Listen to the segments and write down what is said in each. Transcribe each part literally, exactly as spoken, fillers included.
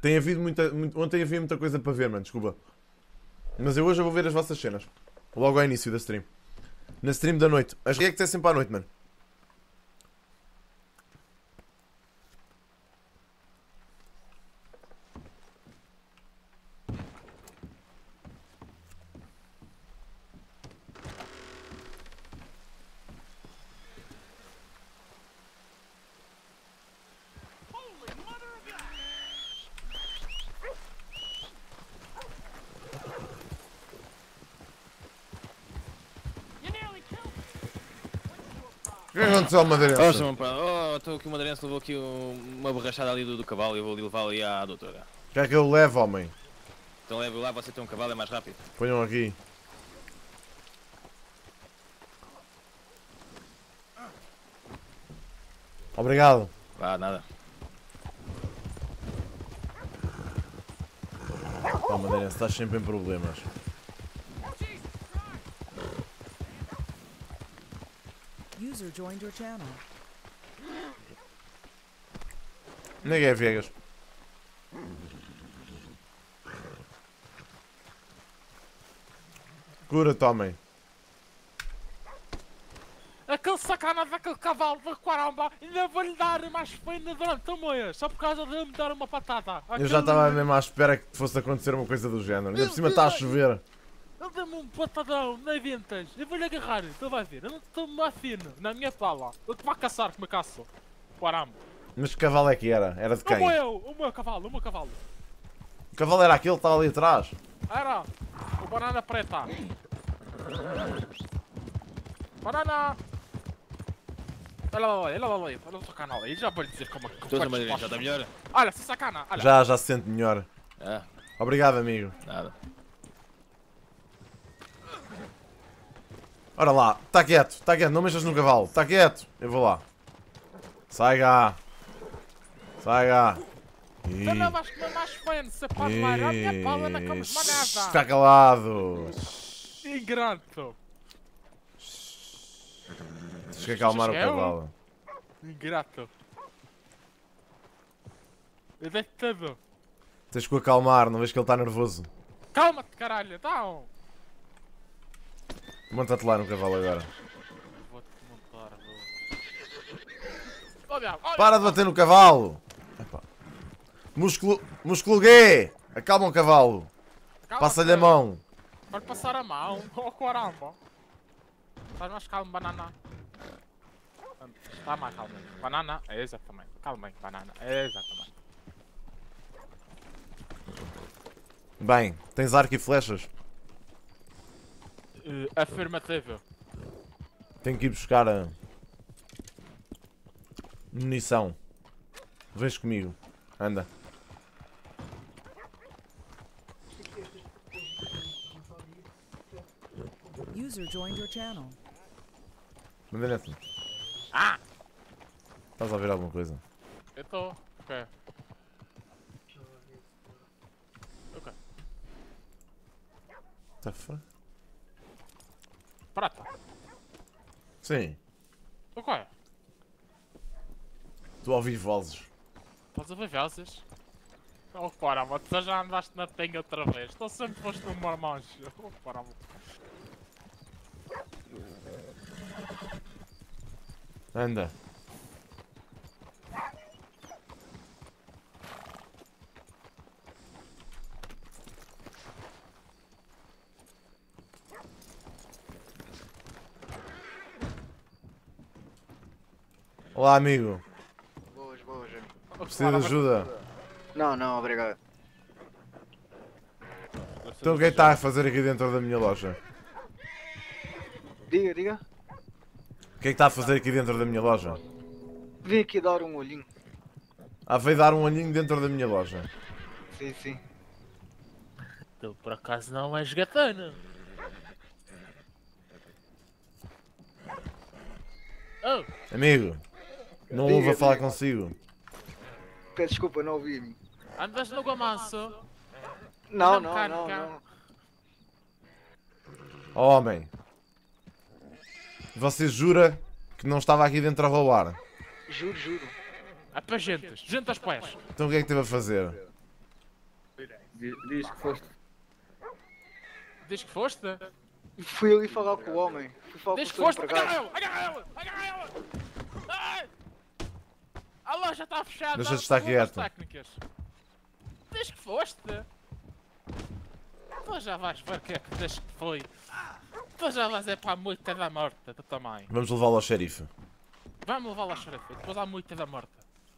Tem havido muita, muito, ontem havia muita coisa para ver, mano, desculpa. Mas eu hoje eu vou ver as vossas cenas. Logo ao início da stream. Na stream da noite. As reacts é sempre à noite, mano. O que é que aconteceu ao madeirense? Oh, Simão, pá, oh, estou aqui, o madeirense levou aqui um- uma borrachada ali do, do cavalo e eu vou levá-lo aí à doutora. O que é que eu levo, homem? Então leve lá, você tem um cavalo, é mais rápido. Ponham aqui. Obrigado. Vá, nada. Pá, madeirense, estás sempre em problemas. User joined your channel. Nem é Vegas. Cura-te, homem. Aquele sacana daquele cavalo da caramba, ainda vou-lhe dar mais pena durante o mês, só por causa de me dar uma patada. Eu já estava mesmo à espera que fosse acontecer uma coisa do género. Ainda por cima está a chover. Ele deu-me um patadão nas ventas, eu vou-lhe agarrar, tu vai ver, eu não estou mais fino, na minha pala. Eu te vou caçar como eu caço. Caramba. Mas que cavalo é que era? Era de O quem? meu, o meu cavalo, o meu cavalo. O cavalo era aquele que estava ali atrás. Era, o banana preta. Banana! Olha lá, olha lá, olha lá, olha o sacana aí, já vou lhe dizer como é que Estou na madeirense, já está melhor? Olha, se sacana, olha. Já, já se sente melhor. Ah, Obrigado, amigo. nada. Ora lá, está quieto, está quieto, não mexas no cavalo, está quieto. Eu vou lá. Sai cá. Sai cá. Ih, Tu não vais comer mais feno, se pode lá, a minha pala não comes mais nada. Está calado. Ingrato. Tens que acalmar o cavalo. Ingrato. Eu dei tudo. Tens que o acalmar, não vês que ele está nervoso. Calma-te, caralho, então. Monta-te lá no cavalo agora. Vou-te montar, vou. Olha, olha. Para de bater no cavalo. Epá. Músculo, músculo gay. Acalma o cavalo. Calma-te. Passa-lhe a mão. Pode passar a mão. Oh, caramba. Estás mais calmo, banana. Está mais calmo. Banana, é exatamente. Calma aí, banana, é exatamente. Bem, tens arco e flechas? Uh, afirmativo. Tenho que ir buscar a munição. Vens comigo. Anda. User joined your channel. Madeirense, Ah! estás a ver alguma coisa? Eu estou. Ok. Ok. Tá fora? Prata. Sim. Ok. Estou a ouvir vozes. Estás a ver vezes? Oh, caramba, tu já andaste na tenha outra vez. Estou sempre posto no marmanjo. Oh, caramba. Anda. Olá, amigo. Boas, boas. Precisa de ajuda? Não, não, obrigado. Então o que é que está a fazer aqui dentro da minha loja? Diga, diga. O que é que está a fazer aqui dentro da minha loja? Vim aqui dar um olhinho. Ah, veio dar um olhinho dentro da minha loja. Sim, sim. Tu por acaso não és gatana? Oh! Amigo, não Diga, ouvo a falar diga. consigo. Peço desculpa, não ouvi-me. Andas no gamanço? Não, Não, não, cara, não, cara. não. Oh, homem. Você jura que não estava aqui dentro a roubar? Juro, juro. É para gentes, gente aos pés. Então o que é que teve a fazer? Diz, diz que foste. Diz que foste? Fui ali falar com o homem. Fui falar Diz que com o seu foste! empregado. Agarra ele! Agarra ele! Agarra ele! Ai! A loja está fechada! Deixa de estar problemas quieto. técnicos. Diz que foste! Tu já vais ver o que é que diz que foi. Tu já vais é para a moita da morte do tamanho. Vamos levá-lo ao xerife. Vamos levá-lo ao xerife, depois à moita da morte.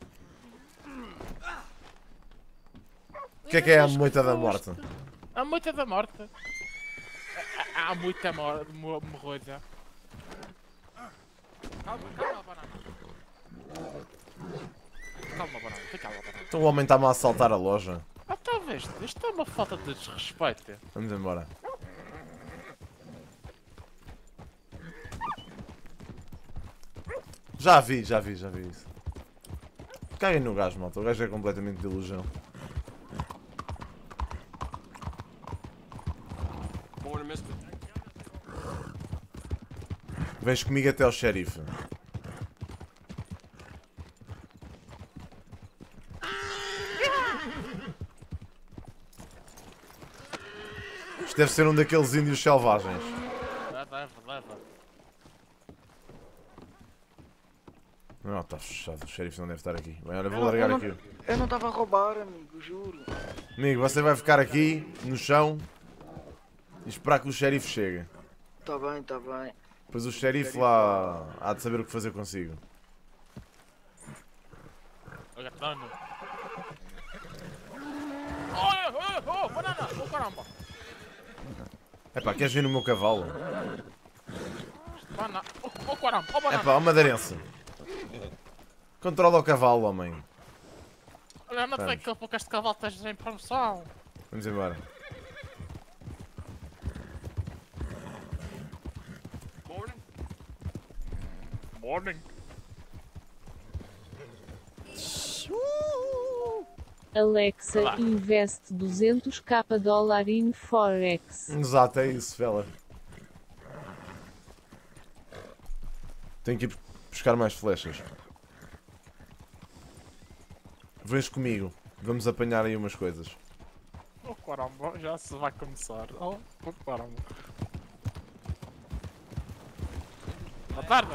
O que é que é a moita da morte? A moita da morte. Há há muita morte, morroida. Calma, calma, banana. Calma, banana, fica calma, banana. Então o homem está-me a assaltar a loja. Ah, tá viste? Isto é uma falta de desrespeito. Vamos embora. Já vi, já vi, já vi isso. Caguem no gajo, malta. O gajo é completamente de ilusão. Vens comigo até ao xerife. Isto deve ser um daqueles índios selvagens. Leva, leva. Não, está fechado. O xerife não deve estar aqui. Bem, olha, vou Eu- largar eu aqui. não- Eu não estava a roubar, amigo, juro. Amigo, você vai ficar aqui, no chão, e esperar que o xerife chegue. Tá bem, tá bem. Depois o xerife lá há de saber o que fazer consigo. Olha, dano. Oh, oh, oh, banana! Oh, caramba! Epá, queres vir no meu cavalo? Banana! Oh, oh, caramba! Oh, banana! Epá, ó madeirense. Controla o cavalo, homem. Olha, não sei Vamos. que a pouco este cavalo esteja em promoção. Vamos embora. Morning. Alexa, Olá. investe duzentos k dólar in Forex. Exato, é isso, fela. Tenho que ir buscar mais flechas. Vens comigo. Vamos apanhar aí umas coisas. Oh, caramba, já se vai começar. Oh, oh caramba. Boa tarde.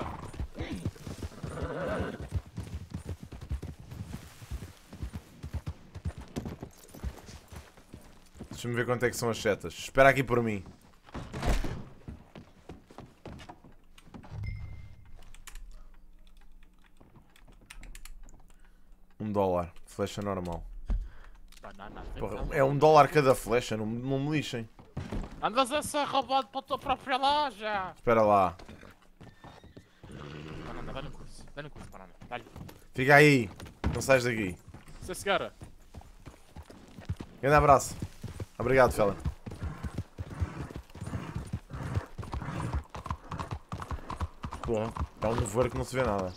Deixa-me ver quanto é que são as setas. Espera aqui por mim. Um dólar. Flecha normal. Banana. Porra, é um dólar cada flecha, não, não me lixem. Andas a ser roubado para a tua própria loja. Espera lá. Banana, dá-lhe um curso. Dá-lhe um curso, banana. Dá-lhe. Fica aí. Não sais daqui. Sim, senhora. Grande abraço. Obrigado, fela. Porra, é um nevoeiro que não se vê nada.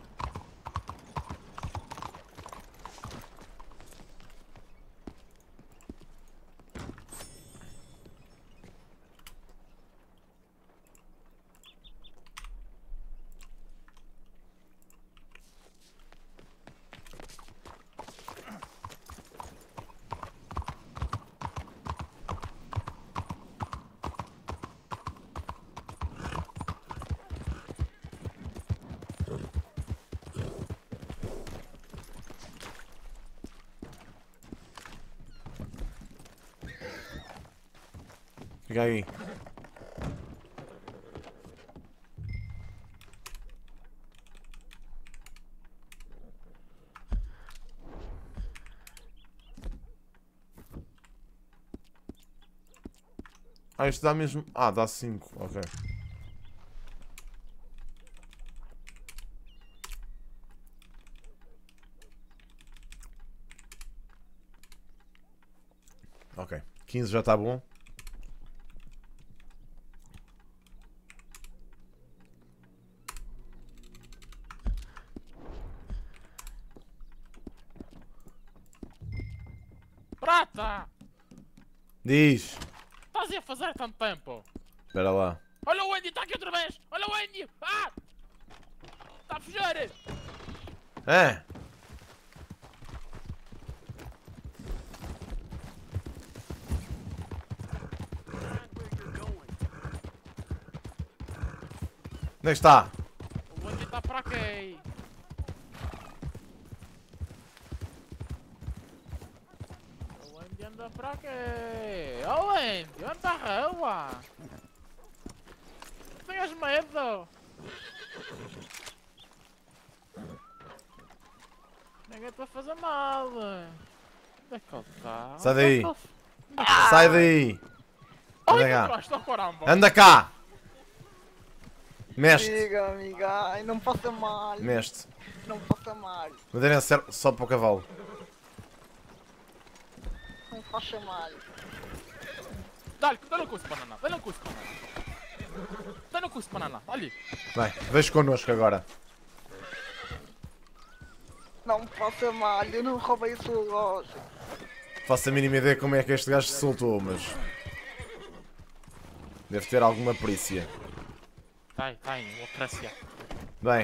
Fica aí. Ah, isto dá mesmo... Ah, dá cinco. Ok. Ok. quinze já está bom. Prata! Diz. Estás aí a fazer tanto tempo? Espera lá. Olha o Andy, está aqui outra vez! Olha o Andy! Ah! Está a fugir! É. Onde é que está? O Andy está para aqui. O Andy anda para aqui. Oh Andy, anda à rua. Não tenhas medo. Ninguém te vai fazer mal. Onde é que ele está? Sai daí. Onde é que ele- Sai daí! Anda Ai, cá! atrás, está caramba. Anda cá! Meste! Amiga, amiga, ai, não me faça mal. Meste! Não me faça mal. Madeirense serve só para o cavalo. Não me faça mal. Dá-lhe, dá-lhe um curso de banana. Dá-lhe um curso de banana. Dá-lhe um curso de banana. Olha. Vai, deixa connosco agora. Não me faça mal, eu não roubei a sua loja. Faço a mínima ideia como é que este gajo se soltou, mas... deve ter alguma perícia. Tem, tem, vou apreciar. Bem.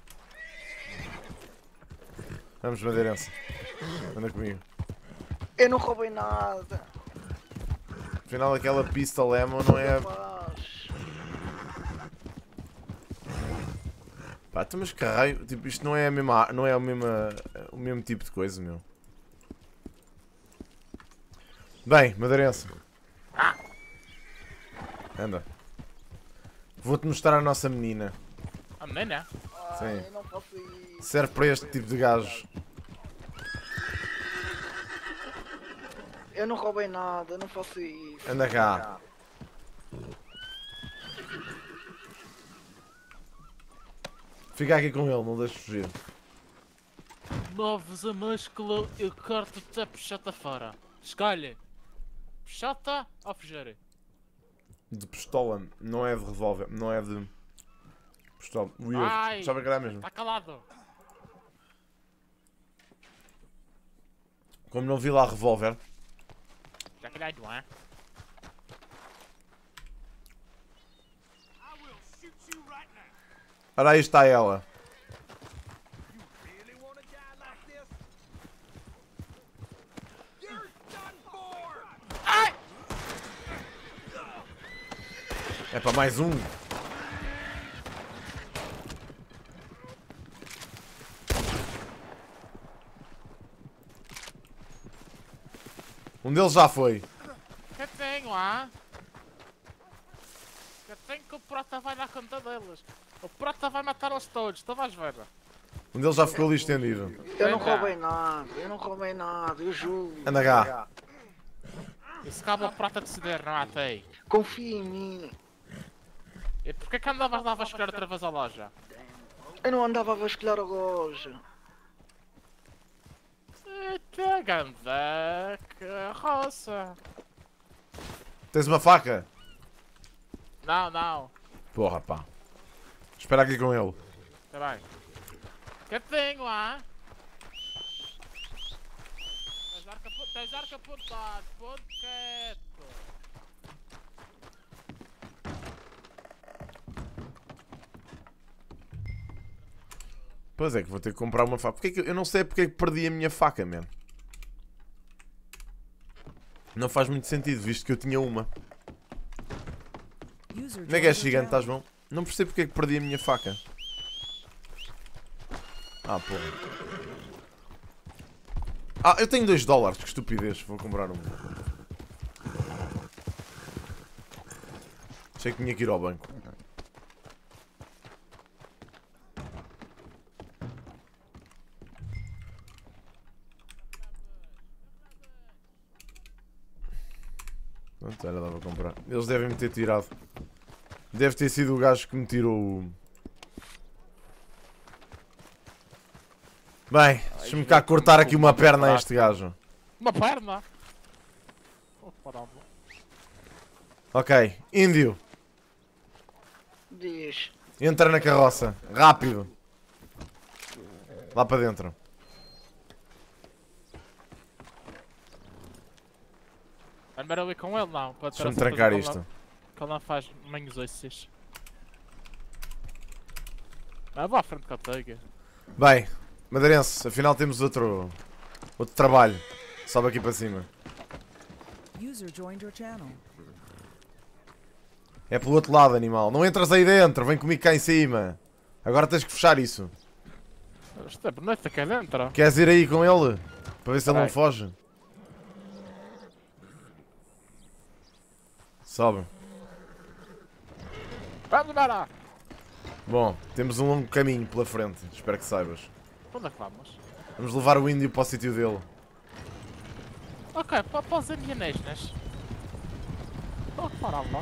Vamos, Madeirense. Anda comigo. Eu não roubei nada. Afinal, aquela pistol ammo não é... Paz. Pá, então, mas caralho, tipo, isto não é a mesma... não é o mesmo, o mesmo tipo de coisa, meu. Bem, Madeirense. Anda. Vou-te mostrar a nossa menina. A menina? Ai, Sim. eu não faço isso. Serve para este tipo de gajos. Eu não roubei nada, eu não faço isso. Anda cá. Fica aqui com ele, não deixes fugir. Moves a músculo e corto-te a puxata fora. Escolhe. Puxata ou fugir? De pistola, não é de revólver, não é de... pistola. Ui, Ai. sabe que era mesmo. Está calado. Como não vi lá revólver, Já que não é? ora aí está ela. É para mais um. Um deles já foi. Que tenho, ah? Que tenho que o Prota vai dar conta deles. O Prota vai matá-los todos, tu vais ver. Um deles já ficou ali estendido. Eu não Vem cá. roubei nada, eu não roubei nada, eu juro. Anda cá. E se cabe o Prota decidir, não há tem. Confia em mim. E porquê que andavas lá a vasculhar outra vez a loja? Eu não andava a vasculhar a loja. Eita, ganda carroça. Tens uma faca? Não, não. Porra, pá. Espera aqui com ele. Tá bem. Que tenho, ah? Tens arco apu- Tens arco apontado, ponto quieto. Pois é que vou ter que comprar uma faca. Porque é que eu, eu não sei porque é que perdi a minha faca, mesmo. Não faz muito sentido, visto que eu tinha uma. User Onde é que é joined your gigante, channel. estás bom? Não percebo porque é que perdi a minha faca. Ah, porra. Ah, eu tenho dois dólares, que estupidez. Vou comprar um. Achei que tinha que ir ao banco. Pronto, era, dava a comprar. Eles devem me ter tirado. Deve ter sido o gajo que me tirou o... Bem, deixa-me cá cortar aqui uma perna a este gajo. Uma perna? Oh, caramba. Ok, índio, Diz. entra na carroça, rápido. Lá para dentro. Vai melhor ali com ele, não. Para ter Deixa-me a certeza trancar que ele isto. não- Que ele não faz manhos esses. Ah, vá à frente que eu tenho. Bem, Madeirense, afinal temos outro... Outro trabalho. Sobe aqui para cima. User joined your channel. É pelo outro lado, animal. Não entras aí dentro, vem comigo cá em cima. Agora tens que fechar isso. Isto é bonito aqui dentro. Queres ir aí com ele? Para ver se ele não Vai. foge. Sobe. Vamos embora! Bom, temos um longo caminho pela frente. Espero que saibas. Onde é que vamos? Vamos levar o índio para o sítio dele. Ok, para, para os alienígenas. Oh, caramba.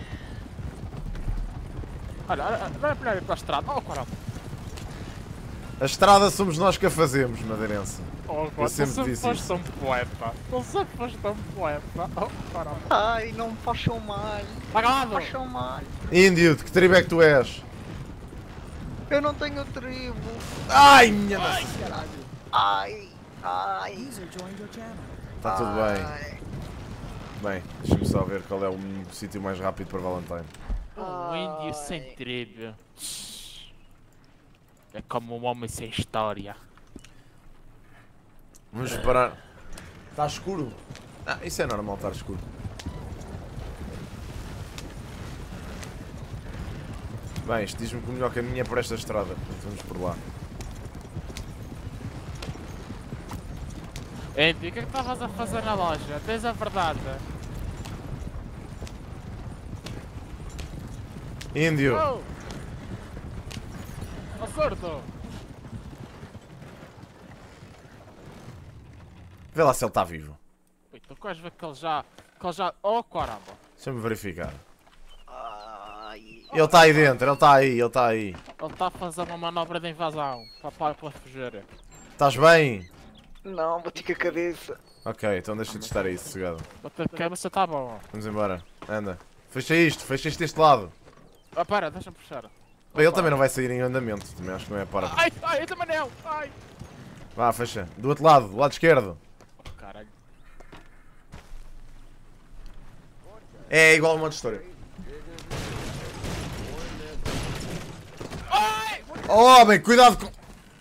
Olha, olha, não é melhor ir para a estrada. Oh, caramba. A estrada somos nós que a fazemos, madeirense. Oh, Eu God, sempre tu sempre disse foste isso. tão poeta. Tu sempre foste tão poeta. Oh, caramba. Ai, não me façam mal. Está calado! Não me façam mal. Índio, de que tribo é que tu és? Eu não tenho tribo. Ai, minha nossa. Ai, ai. User joined your channel. Está tudo bem. Ai. Bem, deixa-me só ver qual é o sítio mais rápido para Valentine. Um índio sem tribo. É como um homem sem história. Vamos parar. Está escuro? Ah, isso é normal estar escuro. Bem, isto diz-me que o melhor caminho é por esta estrada. Portanto, vamos por lá. Índio, o que é que estavas a fazer na loja? Diz a verdade. Índio! Oh! Oh, surdo! Vê lá se ele está vivo. Ui, tu queres ver que ele já... Que ele já... Oh, caramba! Deixa-me verificar. Ai. Ele está aí dentro, ele está aí, ele está aí. Ele está a fazer uma manobra de invasão. Para, para, para fugir. Estás bem? Não, bati com a cabeça. Ok, então deixa de estar aí, sossegado. Bater de cabeça está bom. Vamos embora. Anda. Fecha isto, fecha isto deste lado. Ah, para, deixa-me puxar. Bem, ele também não vai sair em andamento. Também acho que não é para. Ai, ai, eu também não! Ai! Vá, fecha. Do outro lado, do lado esquerdo. Oh, caralho. É igual a uma outra história. Oh, homem, cuidado com...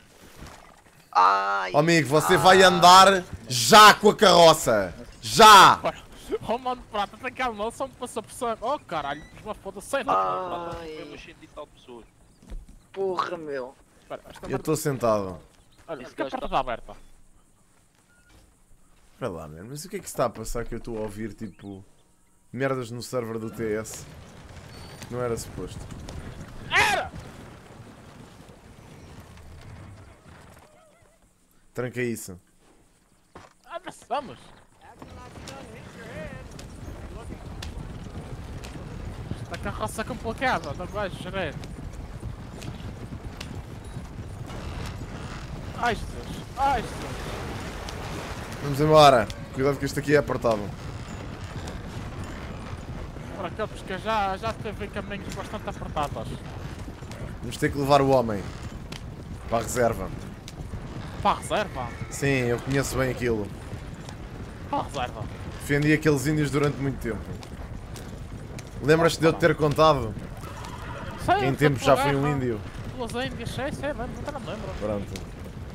Ai. Oh, amigo, você vai andar já com a carroça. Já! Oh, mano de prata, tem calma, ele só me passa por cima. Oh, caralho, uma foda sem nada, mano de prata. Ai. cento e tal pessoas. Porra, meu. Espera, esta Eu merda... estou sentado. Olha, Esse que a gajo porta tá- está aberta. Espera lá, mano, mas o que é que se está a passar que eu estou a ouvir, tipo... merdas no server do T S? Não era suposto. Era! Tranca isso. Avançamos! Esta carroça é complicada, não vais gerir. Ai, Jesus! Ai, Jesus! Vamos embora. Cuidado que isto aqui é apertado. Para aqueles que já, já teve caminhos bastante apertados. Vamos ter que levar o homem para a reserva. Para a reserva? Sim, eu conheço bem aquilo. Para a reserva. Defendi aqueles índios durante muito tempo. Lembras-te de eu te ter contado? Sei, Que em eu tempo fui já por fui um guerra. índio. Pelos índios, sei, sei, mas nunca não me lembro. Pronto.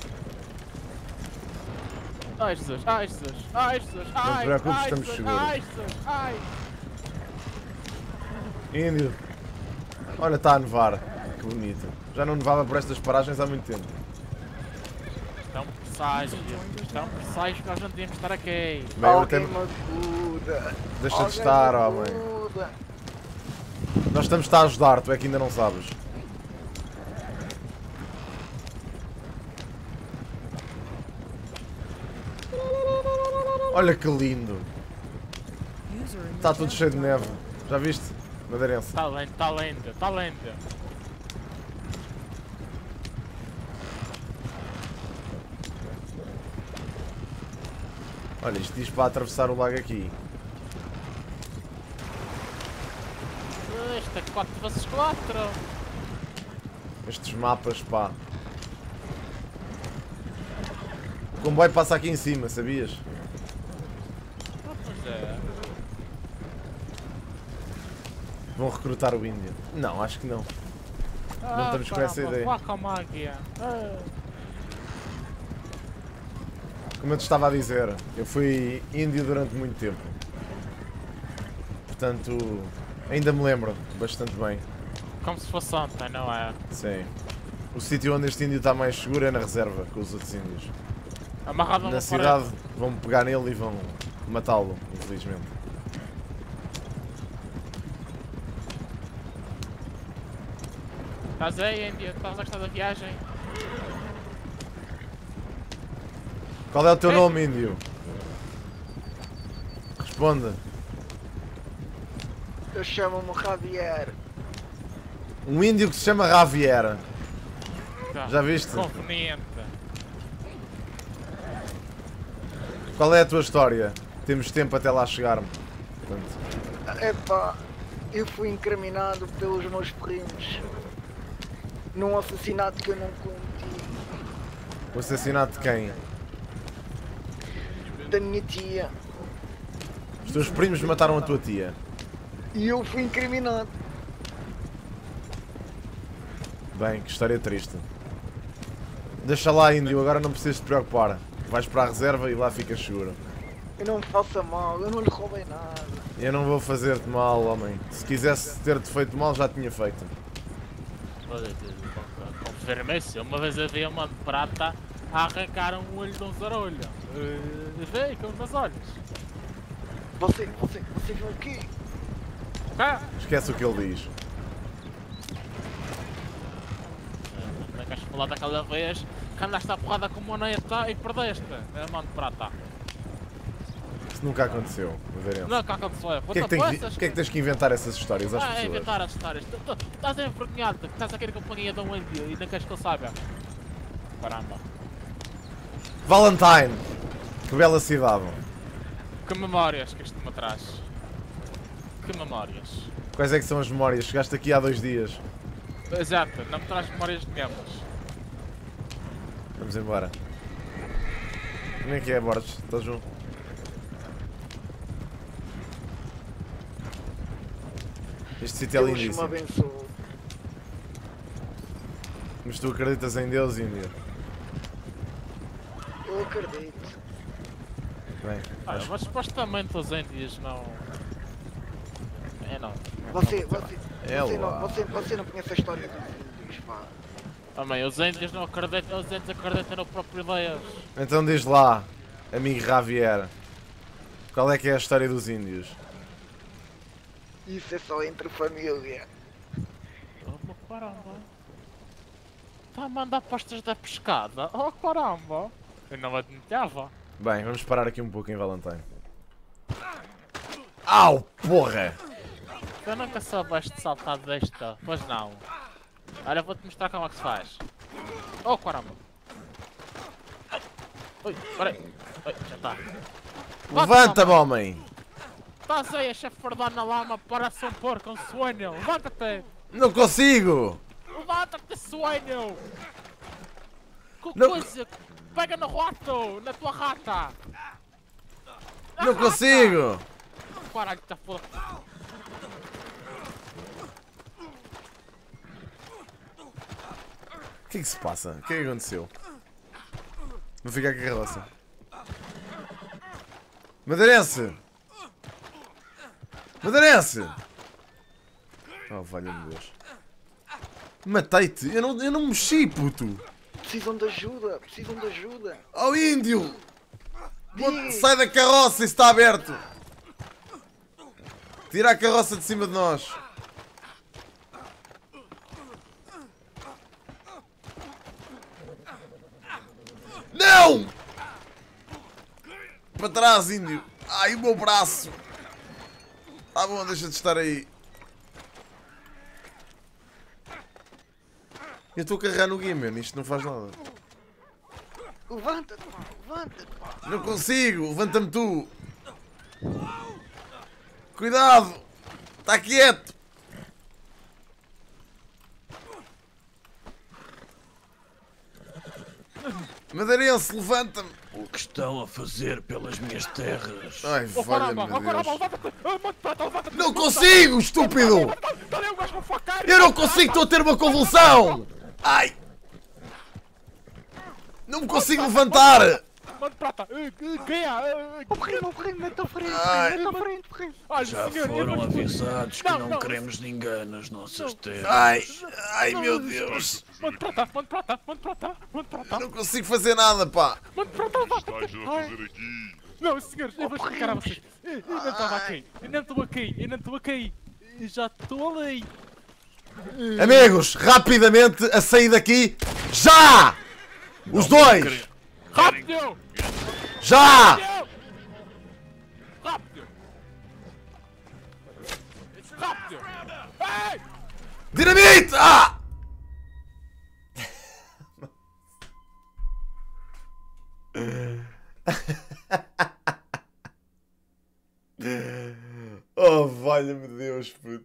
Ai, Jesus! Ai, Jesus! Ai, Jesus! Ai, te preocupes, ai, estamos Jesus, seguros. Ai, Jesus! Ai! Índio. Olha, está a nevar. Que bonito. Já não nevava por estas paragens há muito tempo. Isto é um presságio. Isto é um presságio que nós não devíamos estar aqui. Bem, eu Alguém até... me ajuda. Deixa de Alguém estar, me homem. ajuda. Nós estamos-te a ajudar, tu é que ainda não sabes. Olha que lindo. User in your Está tudo channel cheio de timed neve. out. Já viste? Madeirense. Está lento, está lento, está lento. Olha, isto diz para atravessar o lago aqui. Isto é quatro vezes quatro. Estes mapas, pá. O comboio passa aqui em cima, sabias? Ah, pois é. Vão recrutar o índio. Não, acho que não. Ah, estamos com essa caramba, ideia. vá com a máquina. Ah. Como eu te estava a dizer, eu fui índio durante muito tempo. Portanto, Ainda me lembro, bastante bem. Como se fosse ontem, não é? Sim. O sítio onde este índio está mais seguro é na reserva, com os outros índios. Amarrado a Na uma cidade parede. vão pegar nele e vão matá-lo, infelizmente. Estás aí, Índia? Estás a gostar da viagem? Qual é o teu É. nome, índio? Responda. Eu chamo-me Javier. Um índio que se chama Javier. Tá. Já viste? Conveniente. Qual é a tua história? Temos tempo até lá chegarmos. Portanto, Epá, eu fui incriminado pelos meus primos num assassinato que eu não cometi. o assassinato de quem? Da minha tia. Os teus primos mataram a tua tia. E eu fui incriminado. Bem, que história triste. Deixa lá, índio, agora não precisas te preocupar. Vais para a reserva e lá ficas seguro. Eu não me faça mal, eu não lhe roubei nada. Eu não vou fazer-te mal, homem. Se quisesse ter-te feito mal, já tinha feito. Confirmei-se. Uma vez havia uma de prata a arrancar um olho de um zarolho. Uh, Vê, com os meus olhos. Você, você, você viu o quê? Ah, Esquece o que ele diz. não queres falar daquela vez que andaste à porrada com uma moneta e perdeste a mão de prata. Isso nunca aconteceu. Veremos. Não, que aconteceu? O que, é que tens, que é que tens que inventar essas histórias às Ah, é pessoas? inventar as histórias. Tu, tu, tu estás envergonhado que estás aqui na companhia de um índio e não queres que ele saiba. Caramba. Valentine! Que bela cidade. Que memórias que isto me traz. Que memórias. Quais é que são as memórias? Chegaste aqui há dois dias. Exato, não me traz memórias nenhumas. Vamos embora. Como é que é, Borges? Estás junto? Este sítio é Deus me lindíssimo. abençoe. Mas tu acreditas em Deus, índio? Eu acredito. Bem, Olha, acho mas supostamente os índios não. É não. Você, você, É você, lá. não, você, você não conhece a história dos índios, pá. Também, os índios não acreditam, os índios acreditam no próprio Deus. Então diz lá, amigo Javier, qual é que é a história dos índios? Isso é só entre família. Oh, caramba. Está a mandar postas da pescada? Oh, caramba. Eu não admitava. Bem, vamos parar aqui um pouco em Valentine. Au, porra! Tu nunca soubeste saltar desta, pois não. Olha, vou-te mostrar como é que se faz. Oh, caramba. Ui, peraí. Ui, já está. Levanta-me, homem! Estás aí a chafardar na lama, parece um porco, um sonho. Levanta-te. Não consigo! Levanta-te, sonho. Que Não- coisa. Pega no rato, na tua rata. Não consigo! Caralho, está foda. O que é que se passa? O que é que aconteceu? Vou ficar com a carroça. Madeirense! Madeirense! Oh, valha-me Deus. Matei-te! Eu não, eu não mexi, puto! Precisam de ajuda, precisam de ajuda. Oh, índio! Diz. Sai da carroça, isso está aberto! Tira a carroça de cima de nós! Não! Para trás, índio! Ai, o meu braço! Tá bom, deixa de estar aí. Eu estou a carregar no game, man. Isto não faz nada. Levanta-te, pá, levanta-te, pá. Não consigo! Levanta-me tu! Cuidado! Está quieto! Madeirense, levanta-me! O que estão a fazer pelas minhas terras? Ai, Oh, caramba, valha-me oh, caramba, Deus! levanta-te. Oh, mano, prata, levanta-te. Não consigo, estúpido! Cadê o gajo para facar? Eu não consigo, estou a ter uma convulsão! Ai! Não me consigo levantar! Mano de prata! Eh, eh, Quem é? O primo, o primo, mete à frente, Ai. mete à frente, primo. Olha, Já senhor, eu foram vou- avisados que Não, não, não. queremos ninguém nas nossas terras. Ai, ai meu Deus. Mano de prata, mano de prata, mano de prata, mano de prata, Não consigo fazer nada, pá. mano de prata, vá. Estás a fazer aqui? Não, senhores, eu vou explicar a vocês. Eu eu não estava aqui, eu não estou aqui, eu não estou aqui. Eu já estou ali. Amigos, rapidamente a sair daqui. Já! Os dois! Rápido! Já! Rápido! Rápido! Rápido! Ei! Dinamite! Ah! Oh, valha-me Deus, puto.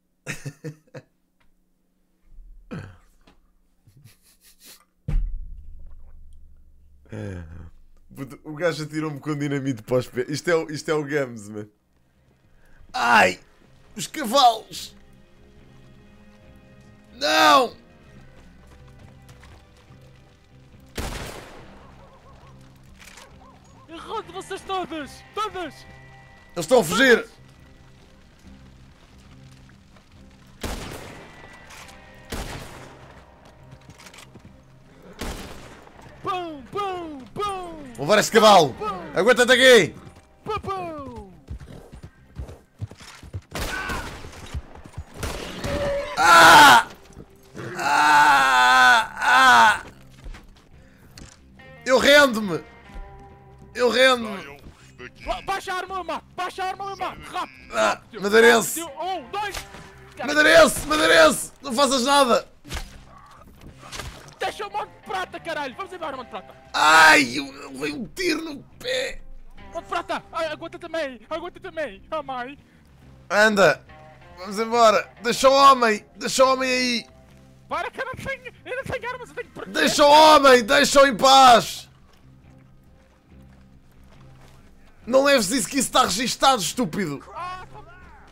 Puto, o gajo atirou-me com dinamite para os pés. Isto é, o- isto é o Gams, mano. Ai! Os cavalos! Não! Eu rodo vocês todos! Todos! Eles estão a fugir! Pum, pum, pum! Vou levar este cavalo! Aguenta-te aqui! Pum, pum! Ah! Ah! Ah! Eu rendo-me! Eu rendo-me! Saiam daqui. Ba- Baixa a arma, Lima! Baixa a arma, Lima! Rápido! Ah! rápido, Madeirense! rápido. Um, dois! Madeirense! Madeirense! Não faças nada! Deixa o monte de prata, caralho! Vamos embora, monte de prata! Ai! eu- Veio um tiro no pé! Monte de prata! Ai, aguenta também! Aguenta também! Ah, mãe! Anda! Vamos embora! Deixa o homem! Deixa o homem aí! Para que eu não tenho! Eu não tenho armas, eu tenho que proteger! Deixa o homem! Deixa-o em paz! Não leves isso que isso está registado, estúpido! Ah, tá bem.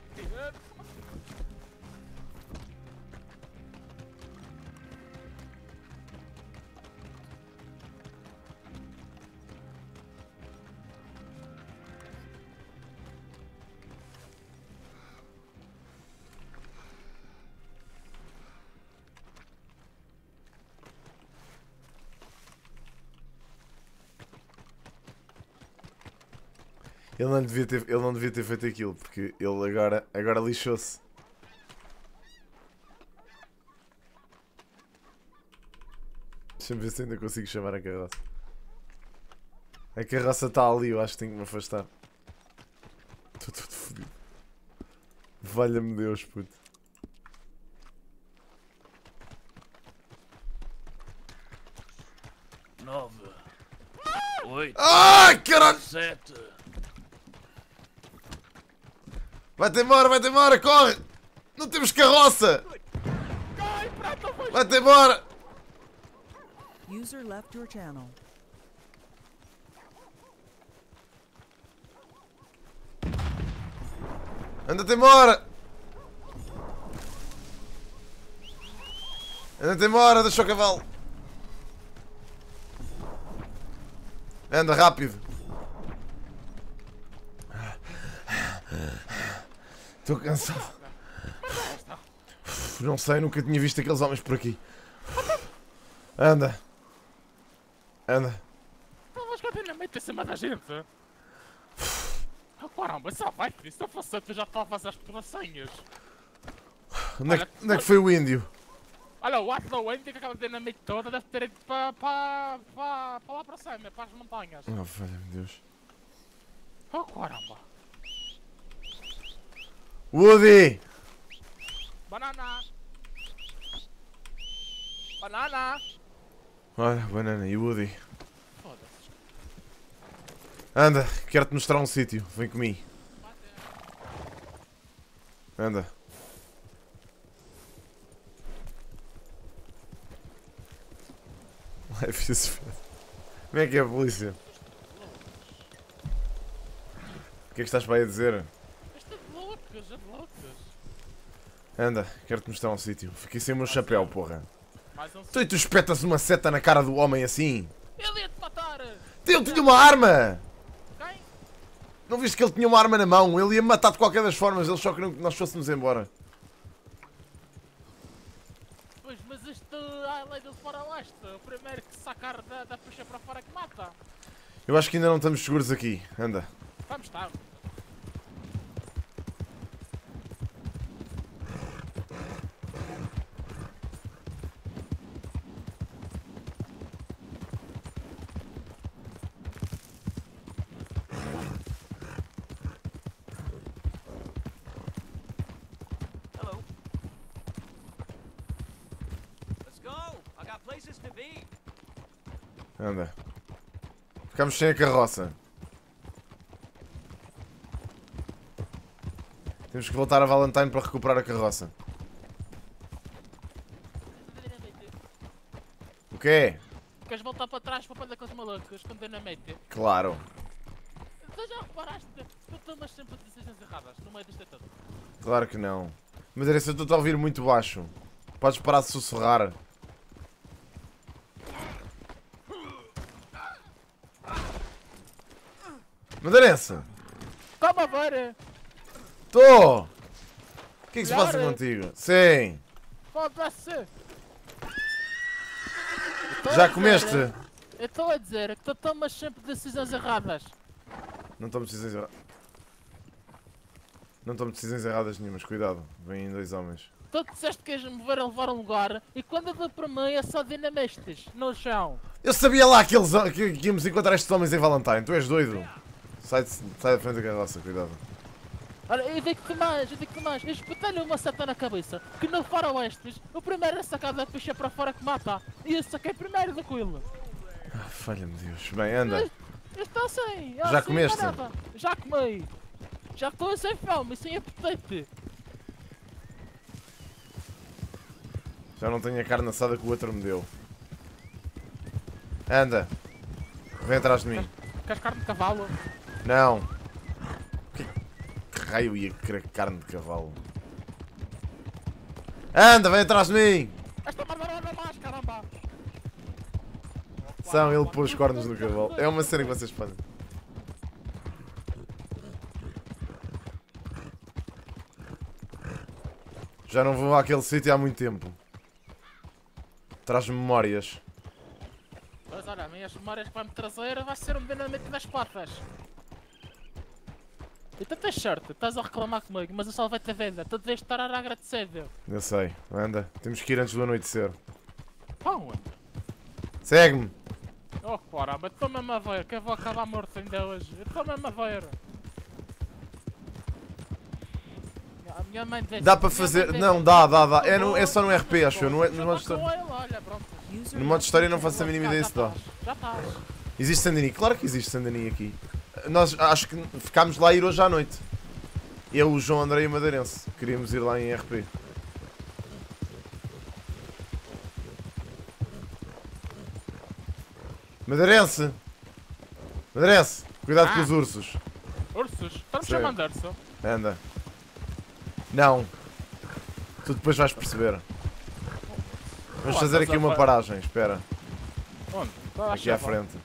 Ele não devia ter, ele não devia ter feito aquilo, porque ele agora, agora lixou-se. Deixa-me ver se ainda consigo chamar a carroça. A carroça está ali, eu acho que tenho que me afastar. Estou todo fodido. Valha-me Deus, puto. Nove. Oito. Ai, caralho! Sete. Vai-te embora, vai-te embora, corre! Não temos carroça! Ai, prata, foi! Vai-te embora! User left your channel. Anda-te embora! Anda-te embora, deixa o cavalo! Anda, rápido! Estou cansado. Não sei, nunca tinha visto aqueles homens por aqui. Anda. Anda. Não vais continuar a meter em cima da gente? Oh, caramba, só vai, filho. Se eu fosse eu já estava a fazer as pedacinhas. Onde é, que, onde é que foi o índio? Olha, o ato da Wendy que acaba de dinamite toda deve ter ido para pa, pa, pa lá para cima, para as montanhas. Oh, valha-me Deus. Oh, caramba. Woody! Banana! Banana! Olha, banana e Woody. Foda-se. Anda, quero-te mostrar um sítio. Vem comigo. Anda. Ai, fiz Como é que é a polícia? O que é que estás para aí a dizer? Isto é de loucas, é de loucas. Anda, quero-te mostrar um sítio. Fiquei sem o meu chapéu, porra. Mais um Tu e tu espetas uma seta na cara do homem assim? Ele ia te matar! Ele tinha uma arma! Quem? Não viste que ele tinha uma arma na mão? Ele ia me matar de qualquer das formas, eles só queriam que nós fôssemos embora. Pois, mas isto é a lei do Faroeste. O primeiro que sacar da, da puxa para fora que mata. Eu acho que ainda não estamos seguros aqui. Anda. Vamos estar. Anda. Ficamos sem a carroça. Temos que voltar a Valentine para recuperar a carroça. O quê? Queres voltar para trás para onde aqueles malucos com dinamite? Claro. Tu já reparaste? Tu tomas sempre decisões erradas no meio disto tudo. Claro que não. Mas era isso, eu estou a ouvir muito baixo. Podes parar de sussurrar. Madeirense! Como a ver? Tô! O que é que se passa Melhor? contigo? Sim! Foda-se! Já comeste? Eu estou a dizer que tu tomas sempre decisões erradas. Não tomo decisões erradas. Não tomo decisões erradas nenhumas, cuidado. Vêm dois homens. Tu disseste que ias me ver a levar a um lugar e quando eu dou para mim é só dinamistas no chão. Eu sabia lá que, eles, que, que íamos encontrar estes homens em Valentine. Tu és doido. Sai, de, sai da frente da carroça, cuidado. Olha, eu digo-te mais, eu digo-te mais. Eu espetei-lhe uma seta na cabeça que no faroeste o primeiro a sacar da picha para fora que mata. E eu saquei primeiro do coelho. Ah, falha-me Deus. Bem, anda. Eu estou sem. Já comeste? Já comi. Já estou sem fome, sem apetite. Já não tenho a carne assada que o outro me deu. Anda. Vem atrás de mim. Queres carne de cavalo? Não. Que, que raio ia querer carne de cavalo? Anda, vem atrás de mim! Esta merda não mais, caramba! São, ele pôs os cornos no cavalo. É uma cena que vocês fazem. Já não vou àquele sítio há muito tempo. Traz memórias. Mas olha, minhas memórias que vai-me trazer vai ser um dinamite das patas. E tu tens sorte, estás a reclamar comigo, mas eu salvei-te a vida, tu deves estar agradecido. Eu sei, anda. Temos que ir antes do anoitecer. Pão! Segue-me! Oh caramba, estou mesmo a ver, que eu vou acabar morto ainda hoje. Eu estou mesmo a ver. A minha mãe disse, Dá para minha fazer. mãe Não, disse, dá, dá, dá. É, "Por no, é só no R P, acho eu. No, favor, no já modo vou história. com ele, olha, pronto. User No modo história não left your faço a channel. mínima ideia se dá. Já estás. Existe Sandini? Claro que existe Sandini aqui. Nós acho que ficámos lá a ir hoje à noite. Eu, o João André e o Madeirense. Queríamos ir lá em R P. Madeirense! Madeirense! Cuidado Ah. com os ursos. Ursos? Estamos Sim. chamando urso? Anda. Não. Tu depois vais perceber. Vamos Oh, fazer estás aqui a uma fa- paragem, espera. Onde? Está Aqui à chapa. frente.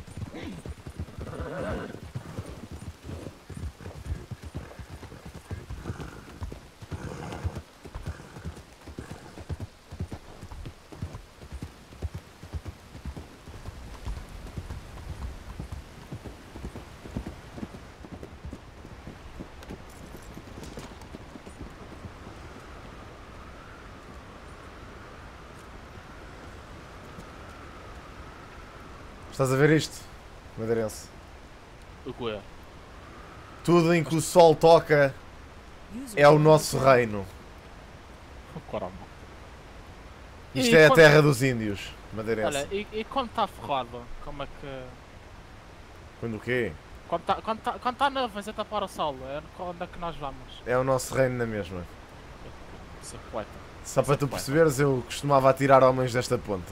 Estás a ver isto, Madeirense? O que é? Tudo em que o sol toca User é o joined nosso your channel. reino. Oh, caramba. Isto E é a quando- terra dos índios, Madeirense. Olha, e, e quando está ferrado, como é que... Quando o quê? Quando está quando tá, quando tá nuvens a tapar o sol, é onde é que nós vamos? É o nosso reino na mesma. Isso é poeta. Só para tu Poeta. perceberes, eu costumava atirar homens desta ponta.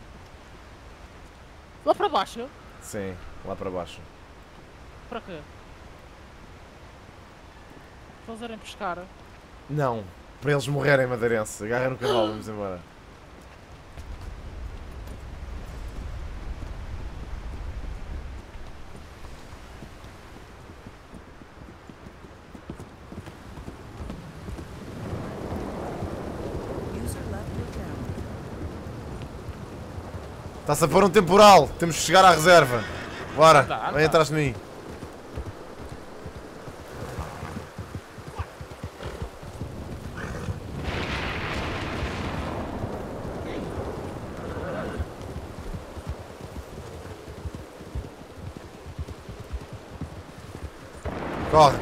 Lá para baixo? Sim, lá para baixo. Para quê? Para eles irem pescar? Não, para eles morrerem, Madeirense. Agarra no cavalo, vamos embora. Está-se a pôr um temporal. Temos que chegar à reserva. Bora, Anda, anda. vem atrás de mim. Corre,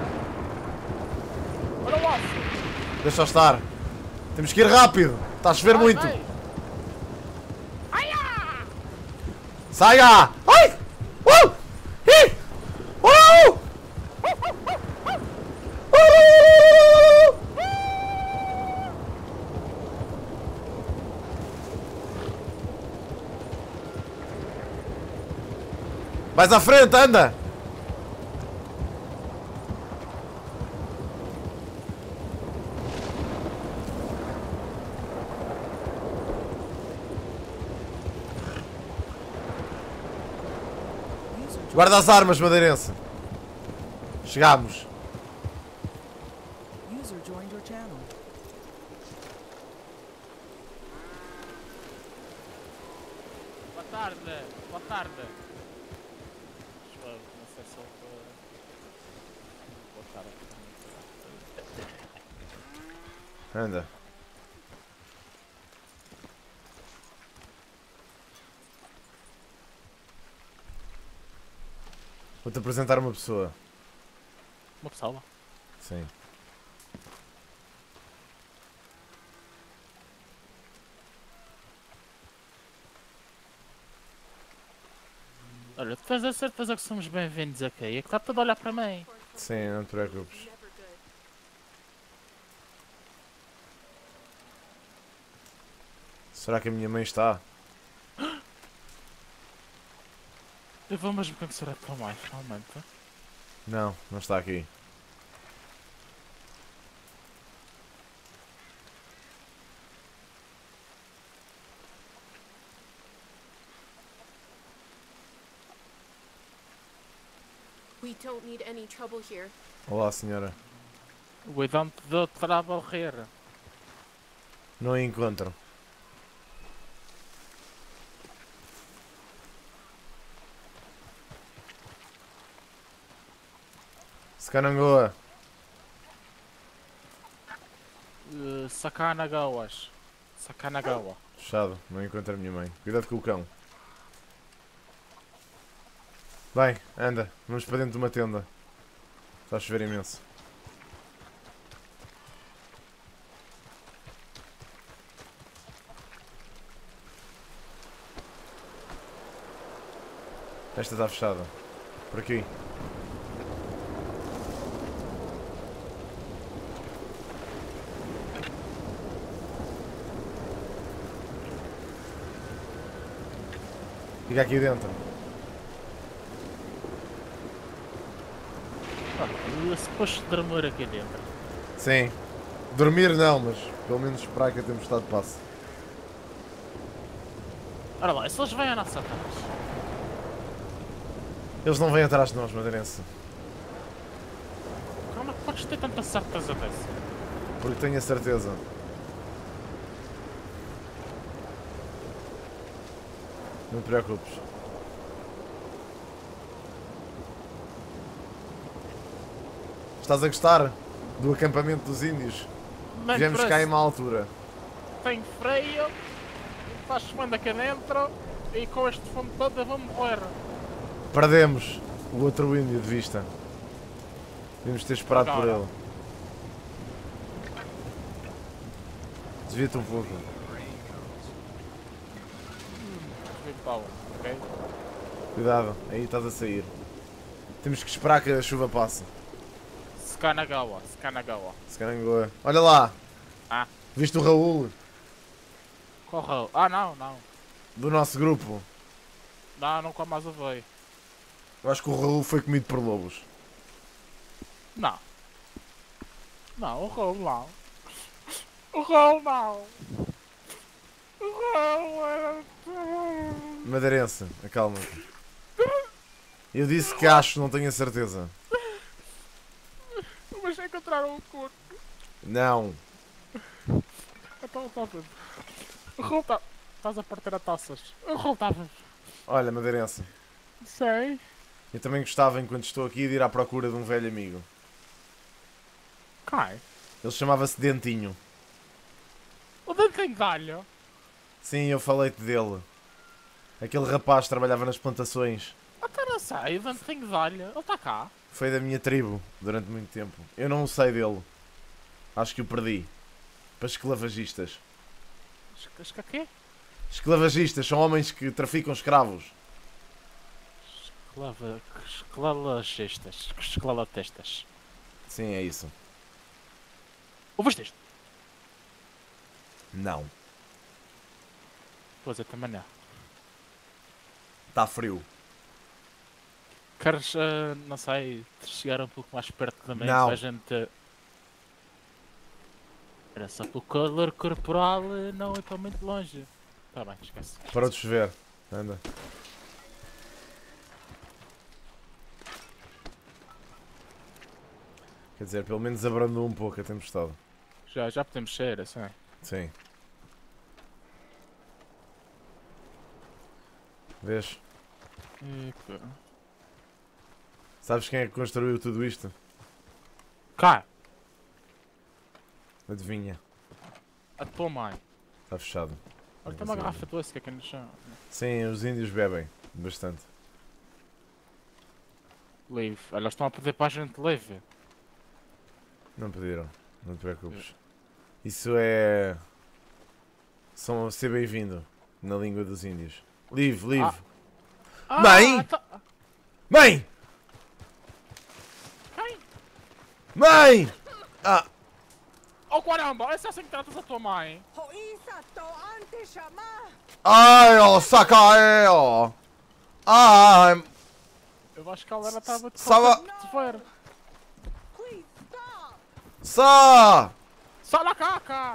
Olha o aço. deixa estar. Temos que ir rápido. Está a chover Vai, muito. vai. Saia! Ai! Uh! Ih! Uh! Uh! Mais à frente, anda! Guarda as armas, madeirense. Chegámos. User joined your channel. Boa tarde. Boa tarde. Deixa eu ver, não sei se eu vou... Boa tarde. Anda. Vou-te apresentar uma pessoa. Uma pessoa. Sim. Olha, tu tens a certeza que somos bem-vindos aqui? É que está tudo a olhar para mim. Sim, não te preocupes. Será que a minha mãe está? Eu vou mesmo conhecer a tua mãe, finalmente. Não, não está aqui. We don't need any trouble here. Olá, senhora. We don't do trouble here. Não a encontro. Skanangoa. Uh, Sakanagawas. Sakanagawa. Fechado, não encontro a minha mãe. Cuidado com o cão. Bem, anda, vamos para dentro de uma tenda. Está a chover imenso. Esta está fechada. Por aqui. Fica aqui dentro. Ah, suposto dormir aqui dentro. Sim. Dormir não, mas pelo menos esperar que a tempestade passe. Ora lá, e se eles vêm à nossa atrás? Eles não vêm atrás de nós, madeirense. Como é que podes ter tanta certeza dessa? Porque tenho a certeza. Não te preocupes. Estás a gostar do acampamento dos índios? Nem Viemos cá em parece. má altura. Tem freio, faz chumando aqui dentro e com este fundo todo eu vou morrer. Perdemos o outro índio de vista. Devíamos ter esperado por Agora. ele. Desvia-te um pouco. Então, ok? Cuidado, aí estás a sair. Temos que esperar que a chuva passe. Sakanagawa, Sakanagawa. Skanangoa. Olha lá! Ah. Viste o Raul? Correu. Ah, não, não. Do nosso grupo. Não, nunca mais o veio. Eu acho que o Raul foi comido por lobos. Não. Não, o Raul não. O Raul não. O Raul era... Madeirense, acalma-te. Eu disse que acho, não tenho a certeza. Mas encontraram o corpo. Não. Então, está tudo. O Raul está... Estás a partir a taças. Eu roubava. Olha, madeirense. Sei. Eu também gostava, enquanto estou aqui, de ir à procura de um velho amigo. Cai. Ele chamava-se Dentinho. O Dentinho de alho. Sim, eu falei-te dele. Aquele rapaz que trabalhava nas plantações. Até não sei, o Dentinho de alho. Ele está cá. Foi da minha tribo durante muito tempo. Eu não o sei dele. Acho que o perdi. Para esclavagistas. Acho que é quê? Esclavagistas são homens que traficam escravos. Esclava... Esclalagistas. Esclalatestas. Sim, é isso. Ouviste isto? Não. Pois é, também não. Está frio. Queres, uh, não sei, chegar um pouco mais perto também Não. para a gente... Era só para o calor corporal não ir para muito longe. Tá bem, esquece. Parou de chover. Anda. Quer dizer, pelo menos abrandou um pouco a tempestade. Já, já podemos sair, assim. Sim. Vês? Epa. Sabes quem é que construiu tudo isto? Cá! Adivinha. A tua mãe. Está fechado. Olha, tem uma garrafa de whisky aqui no chão. Sim, os índios bebem. Bastante. Live. Olha, eles estão a pedir para a gente live. Não pediram. Não te preocupes. Isso é... São ser bem-vindo. Na língua dos índios. Live, live. Ah, Mãe! tá... Mãe! Quem? Mãe! Ah! Oh caramba, é assim que tratas a tua mãe? Ai, ó, saca aí, ó! Ai! Eu acho que ela estava de Sava- de ver. Sá! Sai da caca!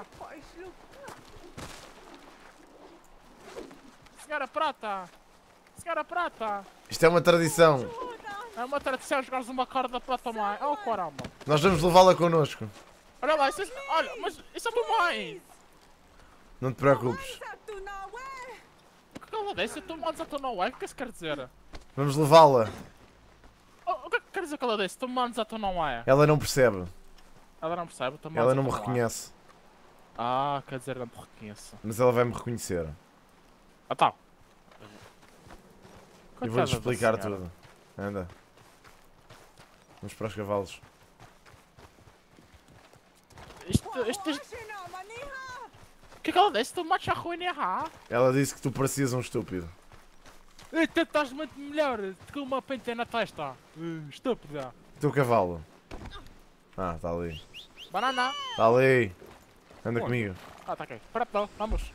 Senhora Prata! Senhora Prata! Isto é uma tradição. É uma tradição jogares uma corda para a tua mãe. Oh caramba! Nós vamos levá-la connosco. Olha lá, isso é... Olha, mas isso é a tua mãe! Não te preocupes. O que ela disse? Tu mandas a tua não é? O que isso quer dizer? Vamos levá-la. Oh, o que é que quer dizer que ela disse? Tu mandas a tua não é? Ela não percebe. Ela não percebe, tu mandas Ela a não me tua é. reconhece. Ah, quer dizer, não te reconheço. Mas ela vai me reconhecer. Ah tá. E vou-te explicar tudo. Anda. Vamos para os cavalos. Isto, isto, isto... O que é que ela disse? Tu matas a ruim errar? Ela disse que tu parecias um estúpido. Tu estás muito melhor com uma pente na testa. Uh, estúpida. Teu cavalo. Ah, está ali. Banana. Está ali. Anda Onde? comigo. Ah, tá ok. Pronto, vamos.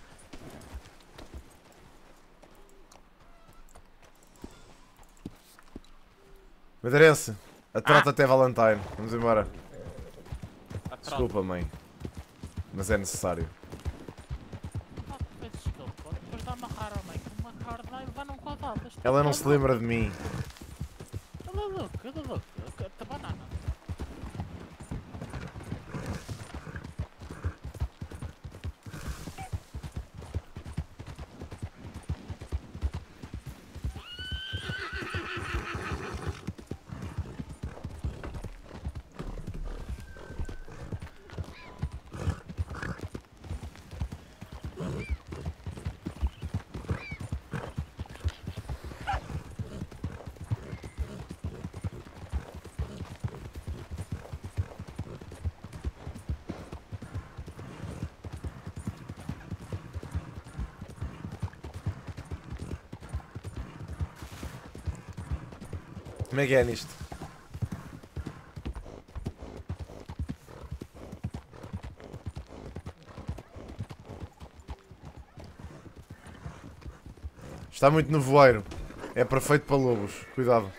Madeirense, atrata Ah. até Valentine. Vamos embora. Atrás. Desculpa, mãe. Mas é necessário. Ah, peço desculpa. Depois de amarrar a mãe com uma corda e levar num quadrado. Ela não se lembra de mim. Ela é louca, ela é louca. Tá banana. Como é que é nisto? Está muito no voeiro. É perfeito para lobos. Cuidado.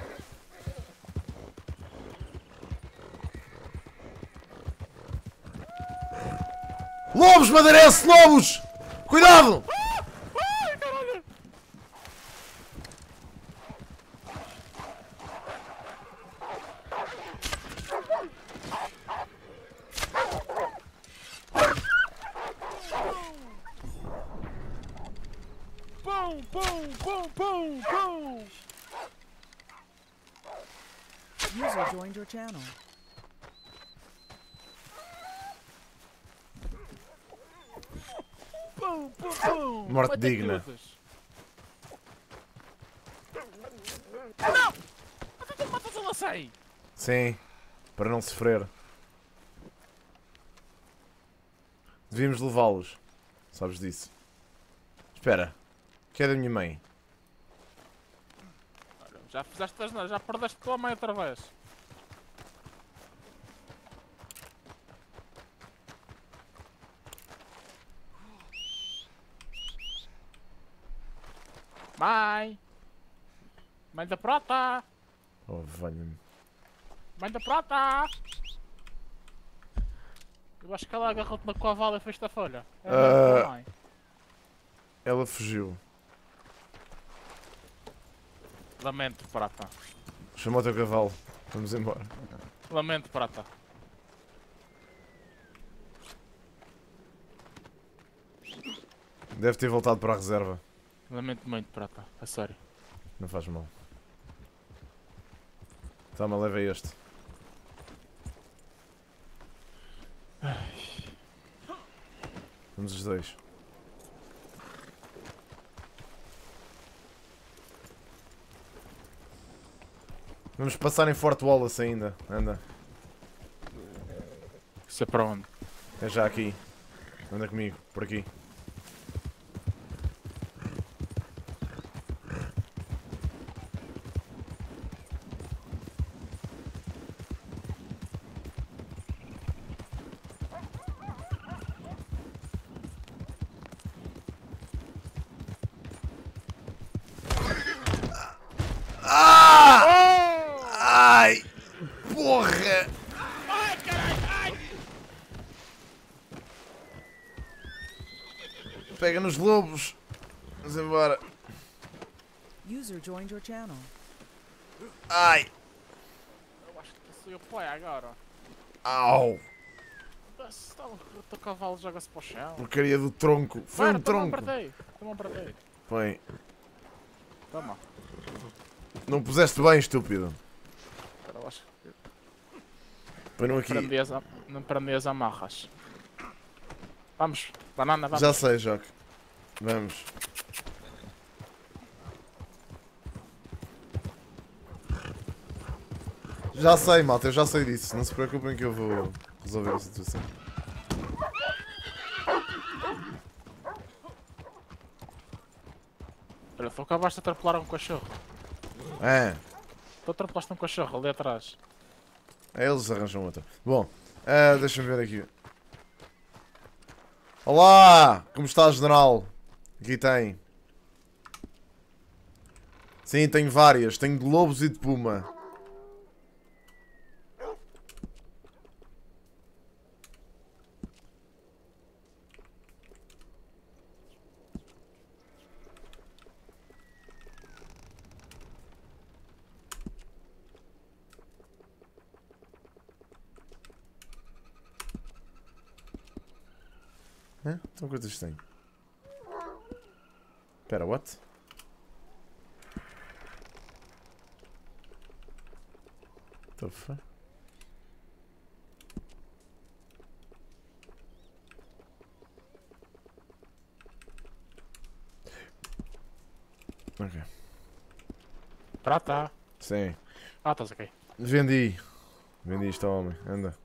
Lobos, madeirense! Lobos! Cuidado! Ai, caralho! User joined your channel. Pum, pum, pum. Morte Mata digna. todos. Ah, não! Mas tu matas ela assim! Sim, para não sofrer. Devíamos levá-los. Sabes disso. Espera. Que é da minha mãe? Olha, já fizeste as neiras, já perdeste tua mãe outra vez. Mãe! Mãe da prata! Oh, valha-me. Mãe da prata! Eu acho que ela agarrou-te na coavala e fez-te a folha. É a Ah. tua mãe. Ela fugiu. Lamento, prata. Chamou o teu cavalo. Vamos embora. Lamento, prata. Deve ter voltado para a reserva. Lamento muito, prata. A sério. Não faz mal. Toma, leva este. Vamos os dois. Vamos passar em Fort Wallace ainda. Anda. Isso é para onde? É já aqui. Anda comigo, por aqui. Ai! Porra! Ai, caralho! Ai! Pega nos lobos! Vamos embora! User joined your channel. Ai! Eu acho que sou eu pai agora. Au! Está o teu cavalo joga-se para o chão. Porcaria do tronco! Foi Para, um toma um tronco! partei. Toma um partei. Foi. Toma. Não puseste bem, estúpido! Espera, eu acho que Põe-no aqui. prendi as, am- não prendi as amarras. Vamos, banana, vamos. Já sei, Joque. Vamos. Já sei, malta, eu já sei disso. Não se preocupem que eu vou resolver a situação. Olha, tu acabaste de atropelar um cachorro. É, Tu atropelaste um cachorro ali atrás. é eles arranjam outra. Bom, ah, deixa-me ver aqui. Olá! Como está, general? Aqui tem. Sim, tenho várias. Tenho de lobos e de puma. Hã? Então quantas tenho? Espera, what? The fuck? Ok. Prata. Sim. Ah, estás aqui. Vendi. Vendi isto ao homem. Anda.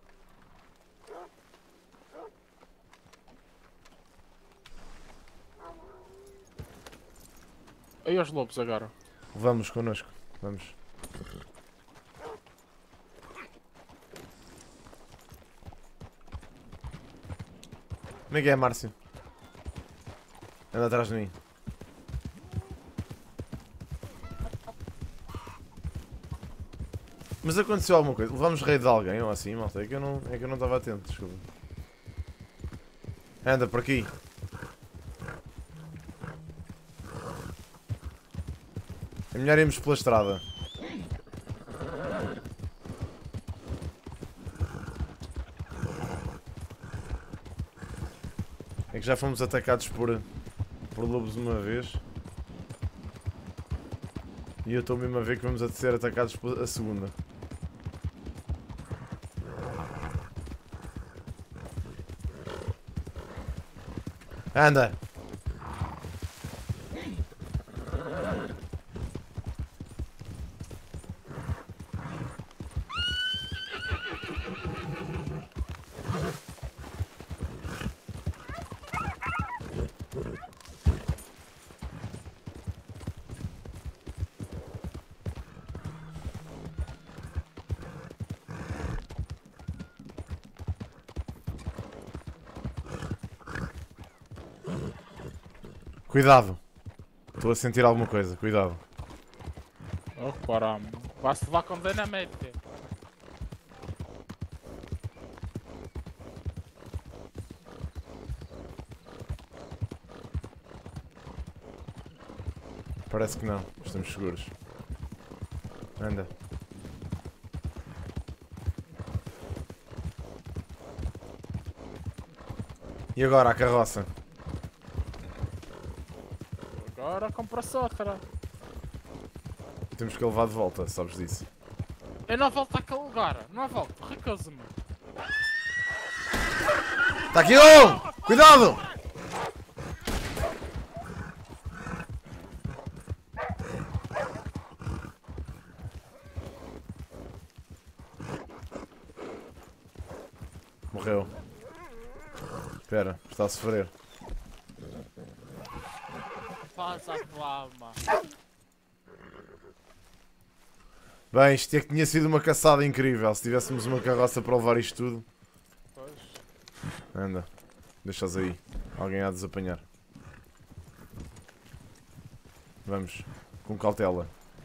E os lobos agora? Vamos connosco. Vamos. Como é que é, Márcio? Anda atrás de mim. Mas aconteceu alguma coisa? Levamos rei de alguém ou assim, malta? É que eu não é que eu não estava atento, desculpa. Anda por aqui. É melhor irmos pela estrada. É que já fomos atacados por, por lobos uma vez. E eu estou mesmo a ver que vamos a ser atacados a segunda. Anda! Cuidado! Estou a sentir alguma coisa, cuidado. Oh caramba, vai-se levar com dinamite. Parece que não, estamos seguros. Anda. E agora a carroça? Agora compra-se outra. Temos que a levar de volta, sabes disso? Eu não volto àquele lugar, não volto, recuso-me. Está aqui um! Cuidado! Morreu. Espera, está a sofrer. Faz a flama. Bem, isto é que tinha sido uma caçada incrível. Se tivéssemos uma carroça para levar isto tudo. Pois. Anda, deixas aí. Alguém há de desapanhar. Vamos, com cautela.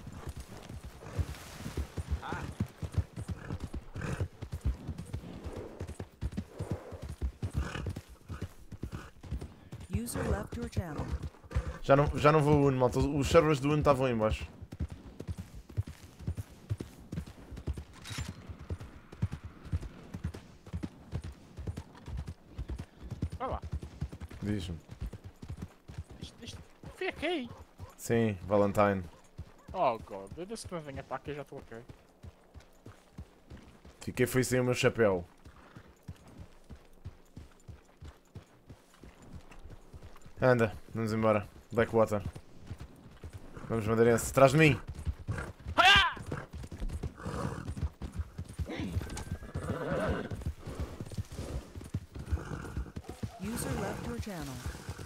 User left your channel. Já não, já não vou o Uno, malta. Os servers do Uno estavam aí em baixo. Olha lá. Diz-me. Isto, isto. Fiquei. Sim, Valentine. Oh god, eu disse que não venha para aqui, já estou ok. Fiquei foi sem o meu chapéu. Anda, vamos embora. Blackwater. Vamos, madeirense. Atrás de mim. User left your channel.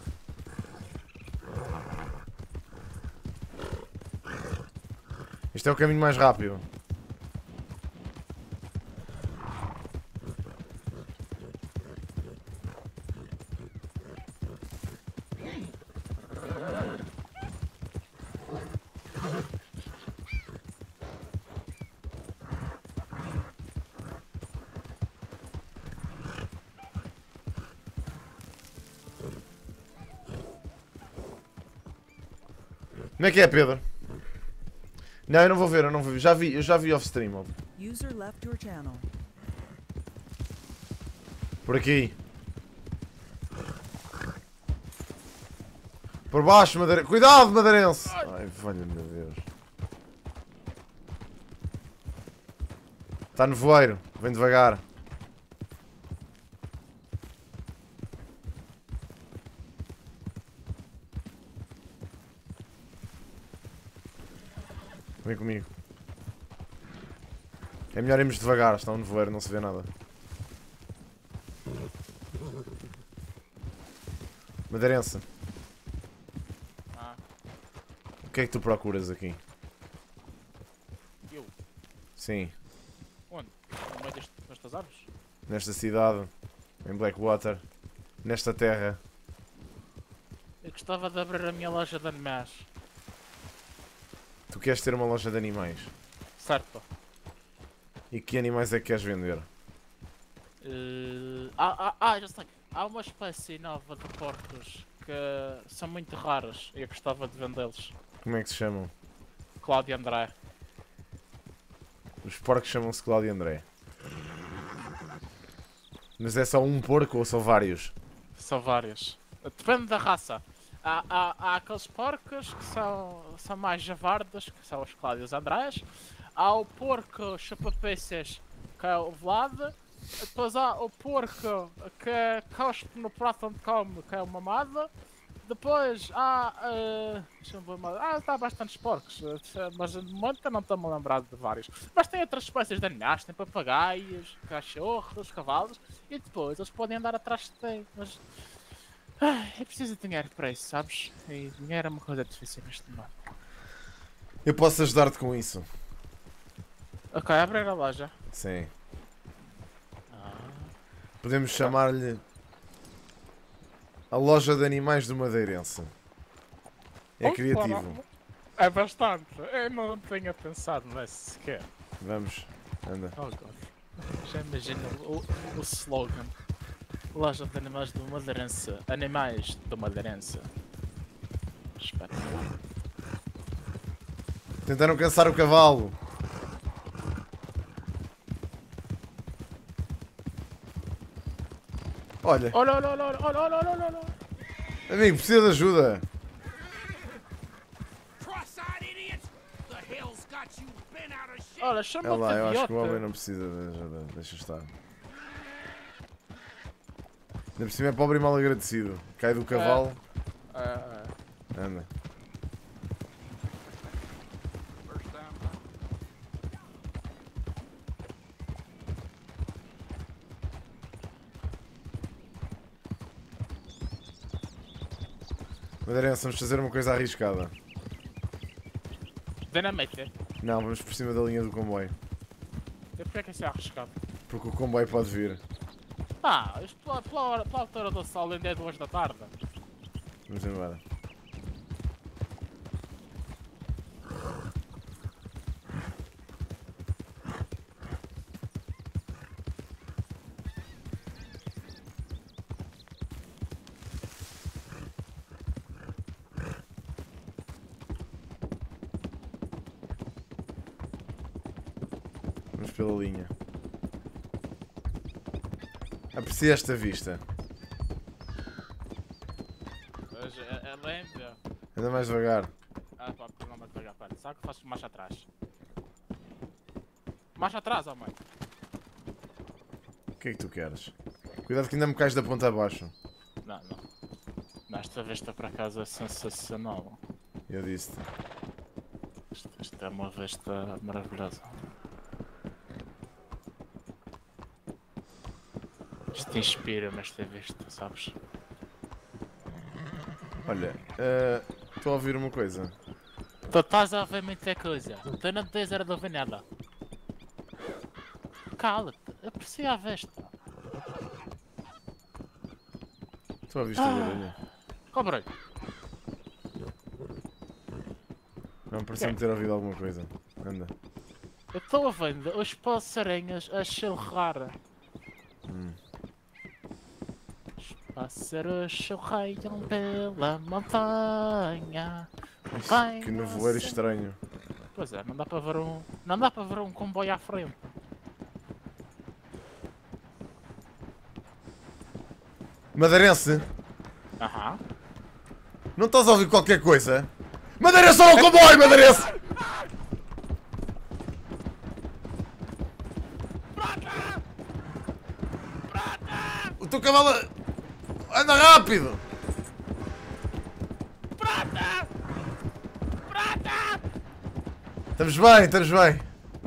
Este é o caminho mais rápido. Como é que é, Pedro? Não, eu não vou ver, eu não vou ver. Já vi, eu já vi off-stream, óbvio. User left your channel. Por aqui. Por baixo, madeirense. Cuidado, madeirense! Ai, valha-me Deus. Está nevoeiro. Vem devagar. Vem comigo. É melhor irmos devagar, está um nevoeiro, não se vê nada. Madeirense. Ah. O que é que tu procuras aqui? Eu? Sim, Onde? No meio deste, destas árvores? nesta cidade, em Blackwater, nesta terra. Eu gostava de abrir a minha loja de animais. Tu queres ter uma loja de animais? Certo. E que animais é que queres vender? Uh, ah, ah, ah, já sei. Há uma espécie nova de porcos que são muito raras e eu gostava de vendê-los. Como é que se chamam? Cláudio André. Os porcos chamam-se Cláudio André. Mas é só um porco ou são vários? São vários. Depende da raça. Há, há, há aqueles porcos que são, são mais javardos, que são os Cláudios Andrés. Há o porco chupa-peixes, que é o Vlad. Depois há o porco que cospe no prato onde come, que é uma mada. Depois há. Uh, deixa-me ver mais. Ah, está bastantes porcos, uh, mas de momento eu não estou-me a lembrar de vários. Mas tem outras espécies de animais, tem papagaios, cachorros, cavalos. E depois eles podem andar atrás de ti. Mas. Ah, é preciso de dinheiro para isso, sabes? E dinheiro é uma coisa difícil neste momento. Eu posso ajudar-te com isso. Ok, abrir a loja. Sim. Ah. Podemos chamar-lhe a loja de animais do Madeirense. É Oh, criativo. É bastante. Eu não tinha pensado nisso sequer. Vamos, anda. Oh God. Já imagino o, o slogan. Loja de animais do Madeirense. Animais do Madeirense. Espetacular. Tentaram cansar o cavalo. Olha, Olha, olha, olha, olha, olha, olha, olha, olha. amigo, precisa de ajuda. Olha, É chama-te lá, eu acho que o homem idiota. não precisa de ajuda. Deixa estar. Ainda por cima é pobre e mal agradecido. Cai do cavalo. É, é. Anda. Madeirense, vamos fazer uma coisa arriscada. Dinamite. Não, vamos por cima da linha do comboio. E porquê é que isso é arriscado? Porque o comboio pode vir. Ah, isto pela, pela, hora, pela altura do sol ainda é duas da tarde. Vamos embora. Vamos pela linha. Aprecia esta vista. Mas é, é lenta. Anda mais devagar. Ah, pá, não mais devagar, pera. Sabe que faço marcha atrás? Marcha atrás, ó mãe. O que é que tu queres? Cuidado que ainda me cais da ponta abaixo. Não, não. Nesta vista para casa é sensacional. Eu disse-te. Isto, isto é uma vista maravilhosa. Isto inspira-me esta vista, sabes? Olha, eh, estou a ouvir uma coisa. Tu estás a ouvir muita coisa. Tu não tens era de ouvir nada. Cala-te, aprecia a vista. Estou a ouvir esta barulho. Cobrei. Não, pareceu-me ter ouvido alguma coisa. Anda. Eu estou a vendo os passarinhos a chilrar. Hum. Os pássaros chilreiam pela montanha. Ixi, que nevoeiro estranho. Pois é, não dá para ver um. Não dá para ver um comboio à frente. Madeirense, Aham. não estás a ouvir qualquer coisa? Madeirense, olha o comboio, Madeirense! O teu cavalo anda rápido! Prata! Prata! Estamos bem, estamos bem.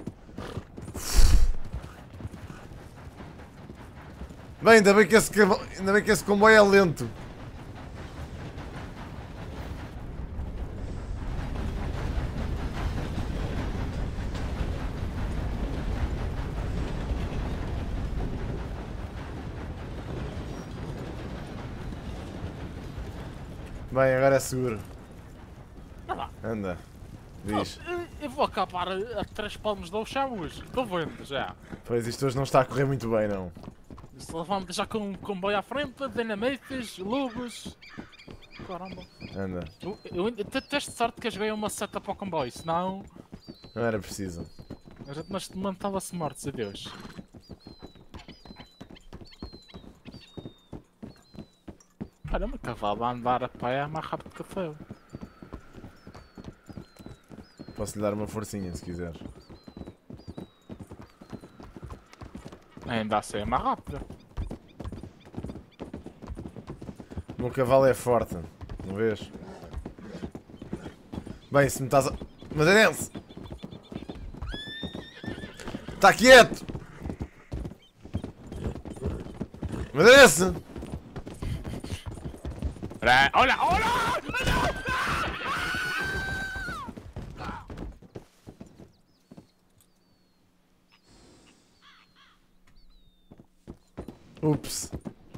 Bem, ainda bem que esse, cavalo- ainda bem que esse comboio é lento. Bem, agora é seguro. Anda. Diz. Eu, eu vou acabar a, a três palmos do chão hoje. Estou vendo já. Pois isto hoje não está a correr muito bem, não. Se levamos já com um comboio à frente, dinamites, lobos. Caramba. Anda. Eu, eu ainda te- teste sorte que eu joguei uma seta para o comboio, senão Não era preciso. a gente neste momento estava-se mortos, adeus. Caramba, cavalo a andar a pé é mais rápido que eu. Posso lhe dar uma forcinha se quiseres. Ainda assim é mais rápido. O meu cavalo é forte, não vês? Bem, se me estás a... Madeirense! Está quieto! Madeirense! Olha, olha! Olha! Ups.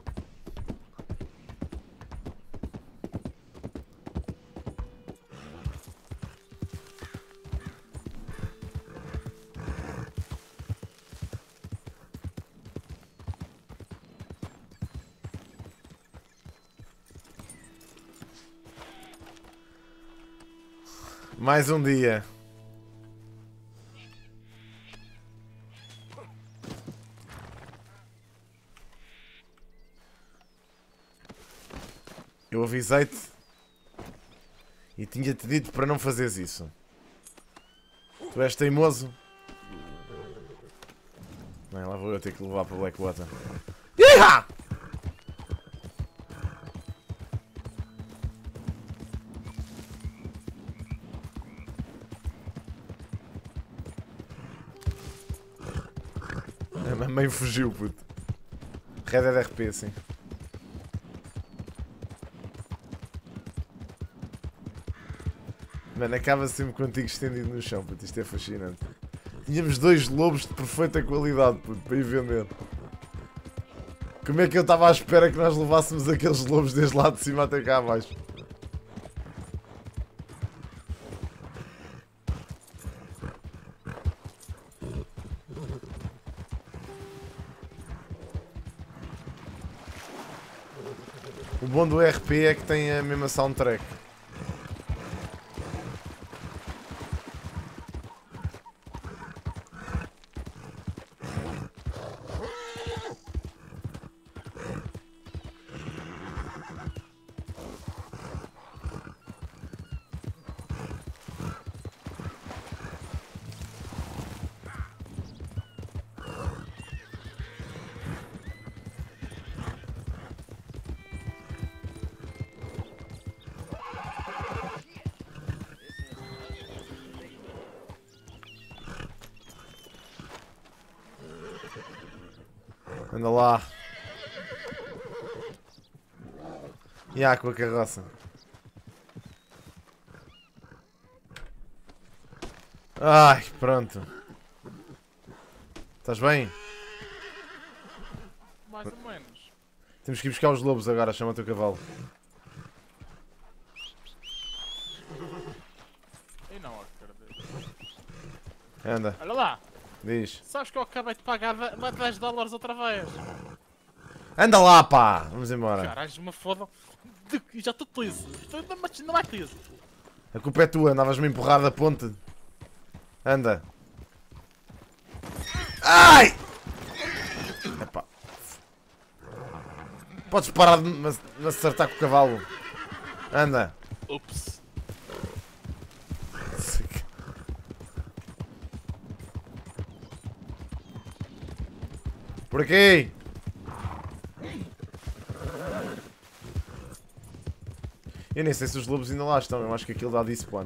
Mais um dia. Eu avisei-te e tinha-te dito para não fazeres isso. Tu és teimoso. Bem, lá vou eu ter que levar para Blackwater. Iha! A mamãe fugiu, puto. Red Dead R P, sim. Mano, acaba sempre contigo estendido no chão, puto. Isto é fascinante. Tínhamos dois lobos de perfeita qualidade, puto, para ir vender. Como é que eu estava à espera que nós levássemos aqueles lobos desde lá de cima até cá abaixo? O bom do R P é que tem a mesma soundtrack. Anda lá. E há com a carroça. Ai, pronto. Estás bem? Mais ou menos. Temos que ir buscar os lobos agora, chama o teu cavalo. E não acredito. Anda, Olha lá. diz. Sabes que eu acabei de pagar dez dólares outra vez? Anda lá, pá! Vamos embora. Caralho, me fodam. De- Já estou teso. Mas não é teso. A culpa é tua, andavas-me a empurrar da ponte. Anda. Ai! Epá. Podes parar de me me acertar com o cavalo. Anda. Ups. Por aqui! Eu nem sei se os lobos ainda lá estão, eu acho que aquilo dá despawn.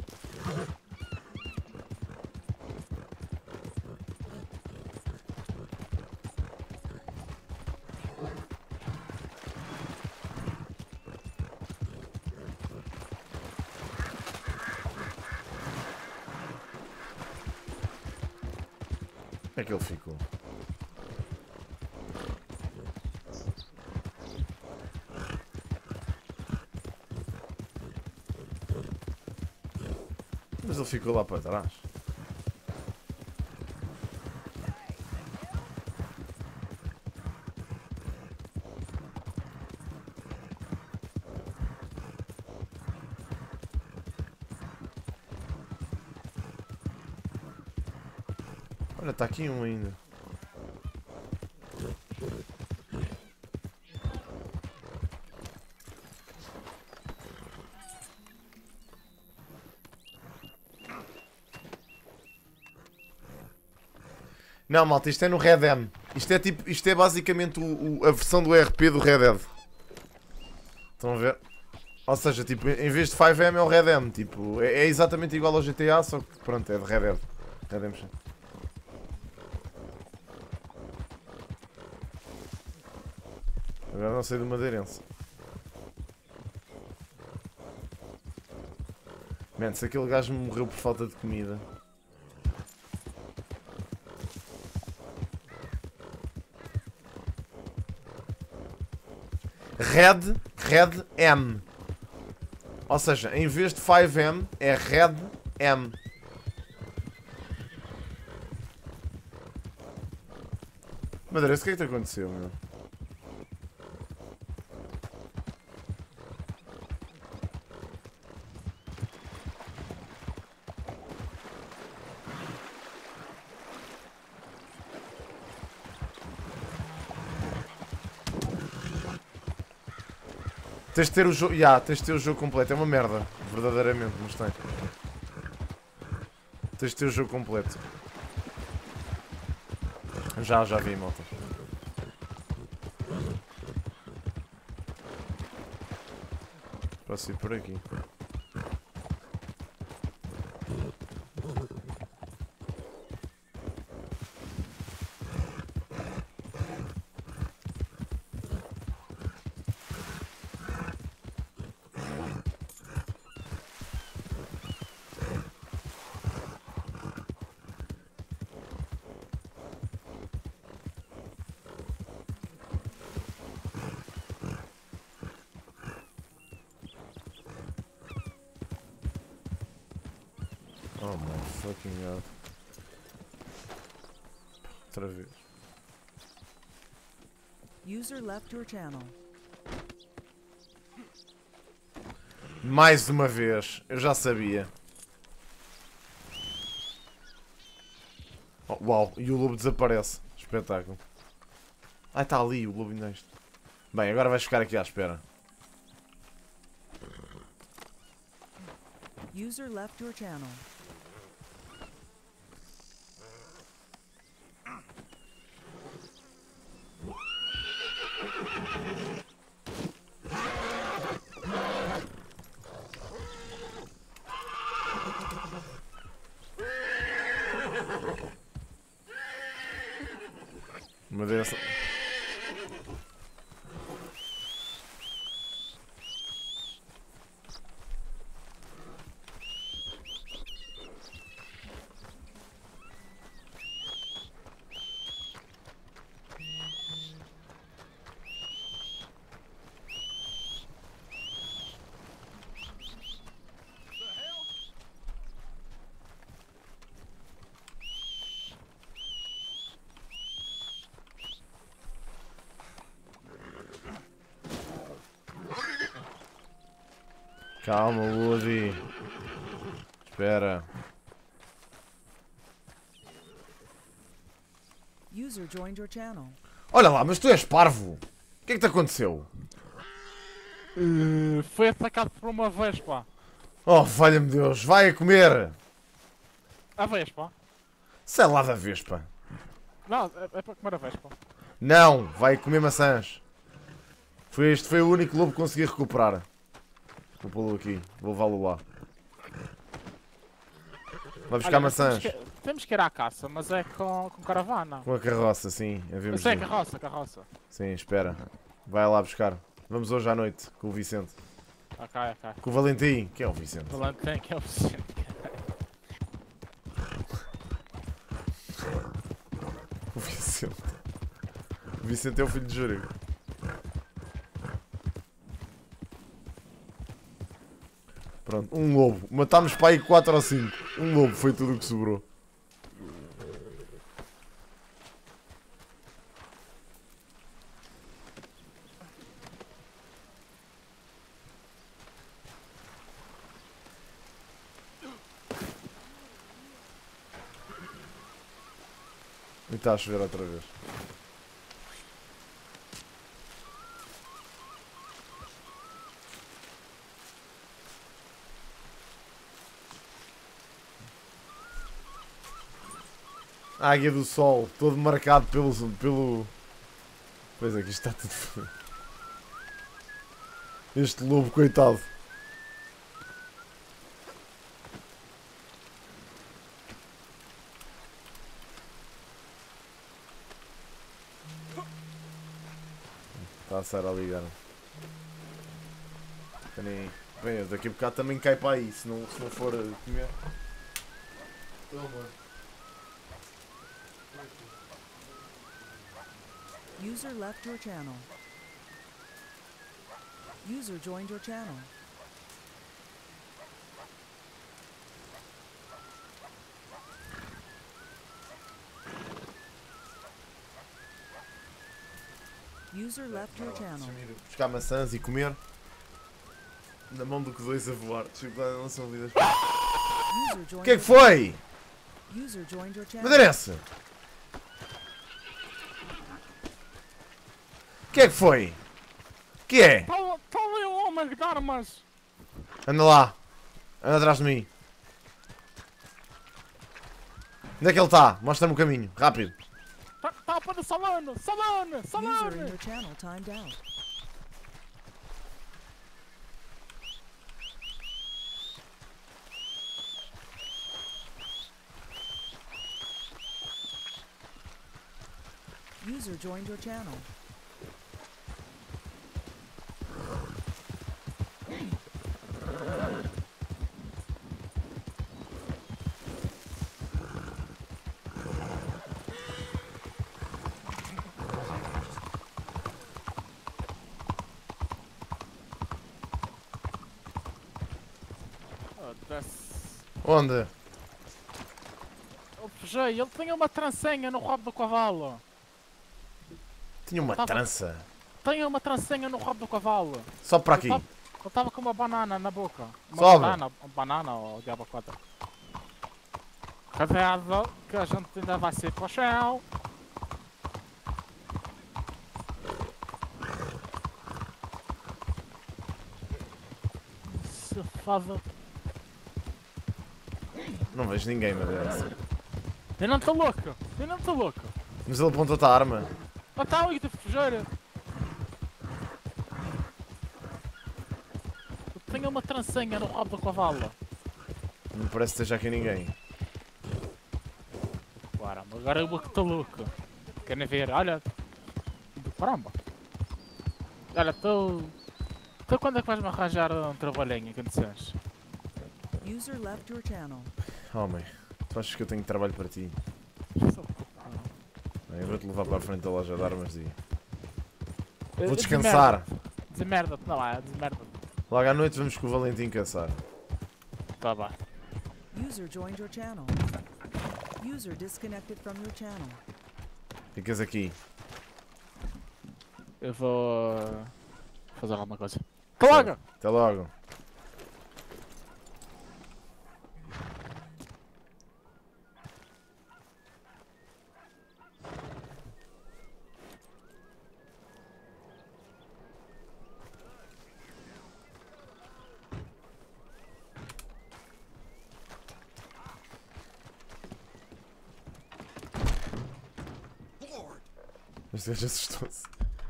Como é que ele ficou? Mas ele ficou lá para trás. Olha, está aqui um ainda. Não, malta, isto é no Red M. Isto é tipo, isto é basicamente o, o- a versão do R P do Red Dead. Estão a ver? Ou seja, tipo, em vez de cinco M é o Red M. Tipo, é, é exatamente igual ao G T A, só que pronto, é de Red Dead. Redemption. Agora não sei do madeirense. Man, se aquele gajo morreu por falta de comida. Red, Red M. Ou seja, em vez de cinco M é Red M. Madeirense, o que é que te aconteceu, meu? Tens de ter o jogo. Ya, yeah, tens de ter o jogo completo. É uma merda. Verdadeiramente, mas tem. Tens de ter o jogo completo. Já, já vi, malta. Posso ir por aqui. Oh my fucking god. Outra vez. User left your channel. Mais uma vez. Eu já sabia. Oh, uau, e o lobo desaparece. Espetáculo. Ah, está ali, o lobo ainda é isto. Bem, agora vais ficar aqui à espera. User left your channel. Madeira. Calma, Woody. Espera. User joined your channel. Olha lá, mas tu és parvo. O que é que te aconteceu? Uh, foi atacado por uma vespa. Oh, valha-me Deus. Vai a comer. A vespa? Sei lá da vespa. Não, é, é para comer a vespa. Não, vai comer maçãs. Foi este foi o único lobo que consegui recuperar. Vou pô-lo aqui. Vou levá-lo lá. Vai buscar Olha, maçãs. Temos que, temos que ir à caça, mas é com, com caravana. Com a carroça, sim. Eu sei, carroça, carroça. Sim, espera. Vai lá buscar. Vamos hoje à noite com o Vicente. Ok, ok. Com o Valentim, que é o Vicente. Falando tem que é o Vicente. O Vicente. O Vicente é o filho de Júlio. Pronto, um lobo. Matámos para aí quatro ou cinco. Um lobo foi tudo o que sobrou. E está a chover outra vez. Águia do Sol, todo marcado pelo... pelo... Pois é, que isto está tudo fodido. Este lobo, coitado. Está a ser a ligar. Bem, bem, daqui a bocado também cai para aí, se não, se não for comer. User left your channel. User joined your channel. User left your channel. Buscar maçãs e comer. Na mão do que dois a voar. Desculpa, não são vidas. User O joined que é que your foi? channel. User joined your channel. Madeirense! O que é que foi? O que é? Está ali um homem de armas. Anda lá. Anda atrás de mim. Onde é que ele está? Mostra-me o caminho. Rápido. Está para o salão. Salão. User in Salão. your channel timed out. User joined your channel. Onde? Eu fechei, ele tinha uma trancinha no rabo do cavalo. Tinha uma Tava- trança. Tinha uma trancinha no rabo do cavalo. Só para aqui. Eu estava com uma banana na boca. Uma Sobe. banana, uma banana ou diabo quatro. Cuidado, que a gente ainda vai ser para o chão. Safado. Não vejo ninguém, Madeirense. Eu não estou louco, eu não estou louco. Mas ele apontou-te a arma. Ah, tá ali de fugir. Eu tenho uma trancinha no rabo do cavalo. Não parece que esteja aqui ninguém. Caramba, agora eu que estou louco. Querem ver? Olha. Caramba. Olha, estou. Então quando é que vais-me arranjar um trabalhinho em condições? User left your channel. Homem, tu achas que eu tenho trabalho para ti? Bem, eu vou-te levar para a frente da loja de armas e... Vou descansar. Demerda-te, não é? Demerda-te. Logo à noite vamos com o Valentim caçar. Tá bem. User joined your channel. User disconnected from your channel. Ficas aqui. Eu vou. fazer alguma coisa. Até logo! Até logo. Este gajo assustou-se.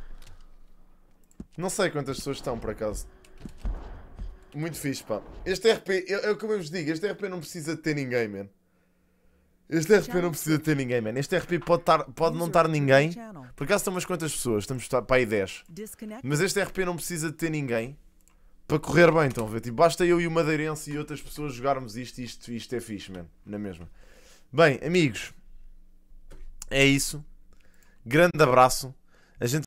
Não sei quantas pessoas estão, por acaso. Muito fixe, pá. Este R P, é, é o que eu vos digo, este R P não precisa de ter ninguém, man. Este R P não precisa de ter ninguém, man. Este R P pode, tar, pode não estar ninguém. Por acaso estão umas quantas pessoas? Estamos para aí dez. Mas este R P não precisa de ter ninguém para correr bem, estão a ver? Tipo, basta eu e o Madeirense e outras pessoas jogarmos isto e isto, isto é fixe, man. Na mesma. Bem, amigos. É isso. Grande abraço. A gente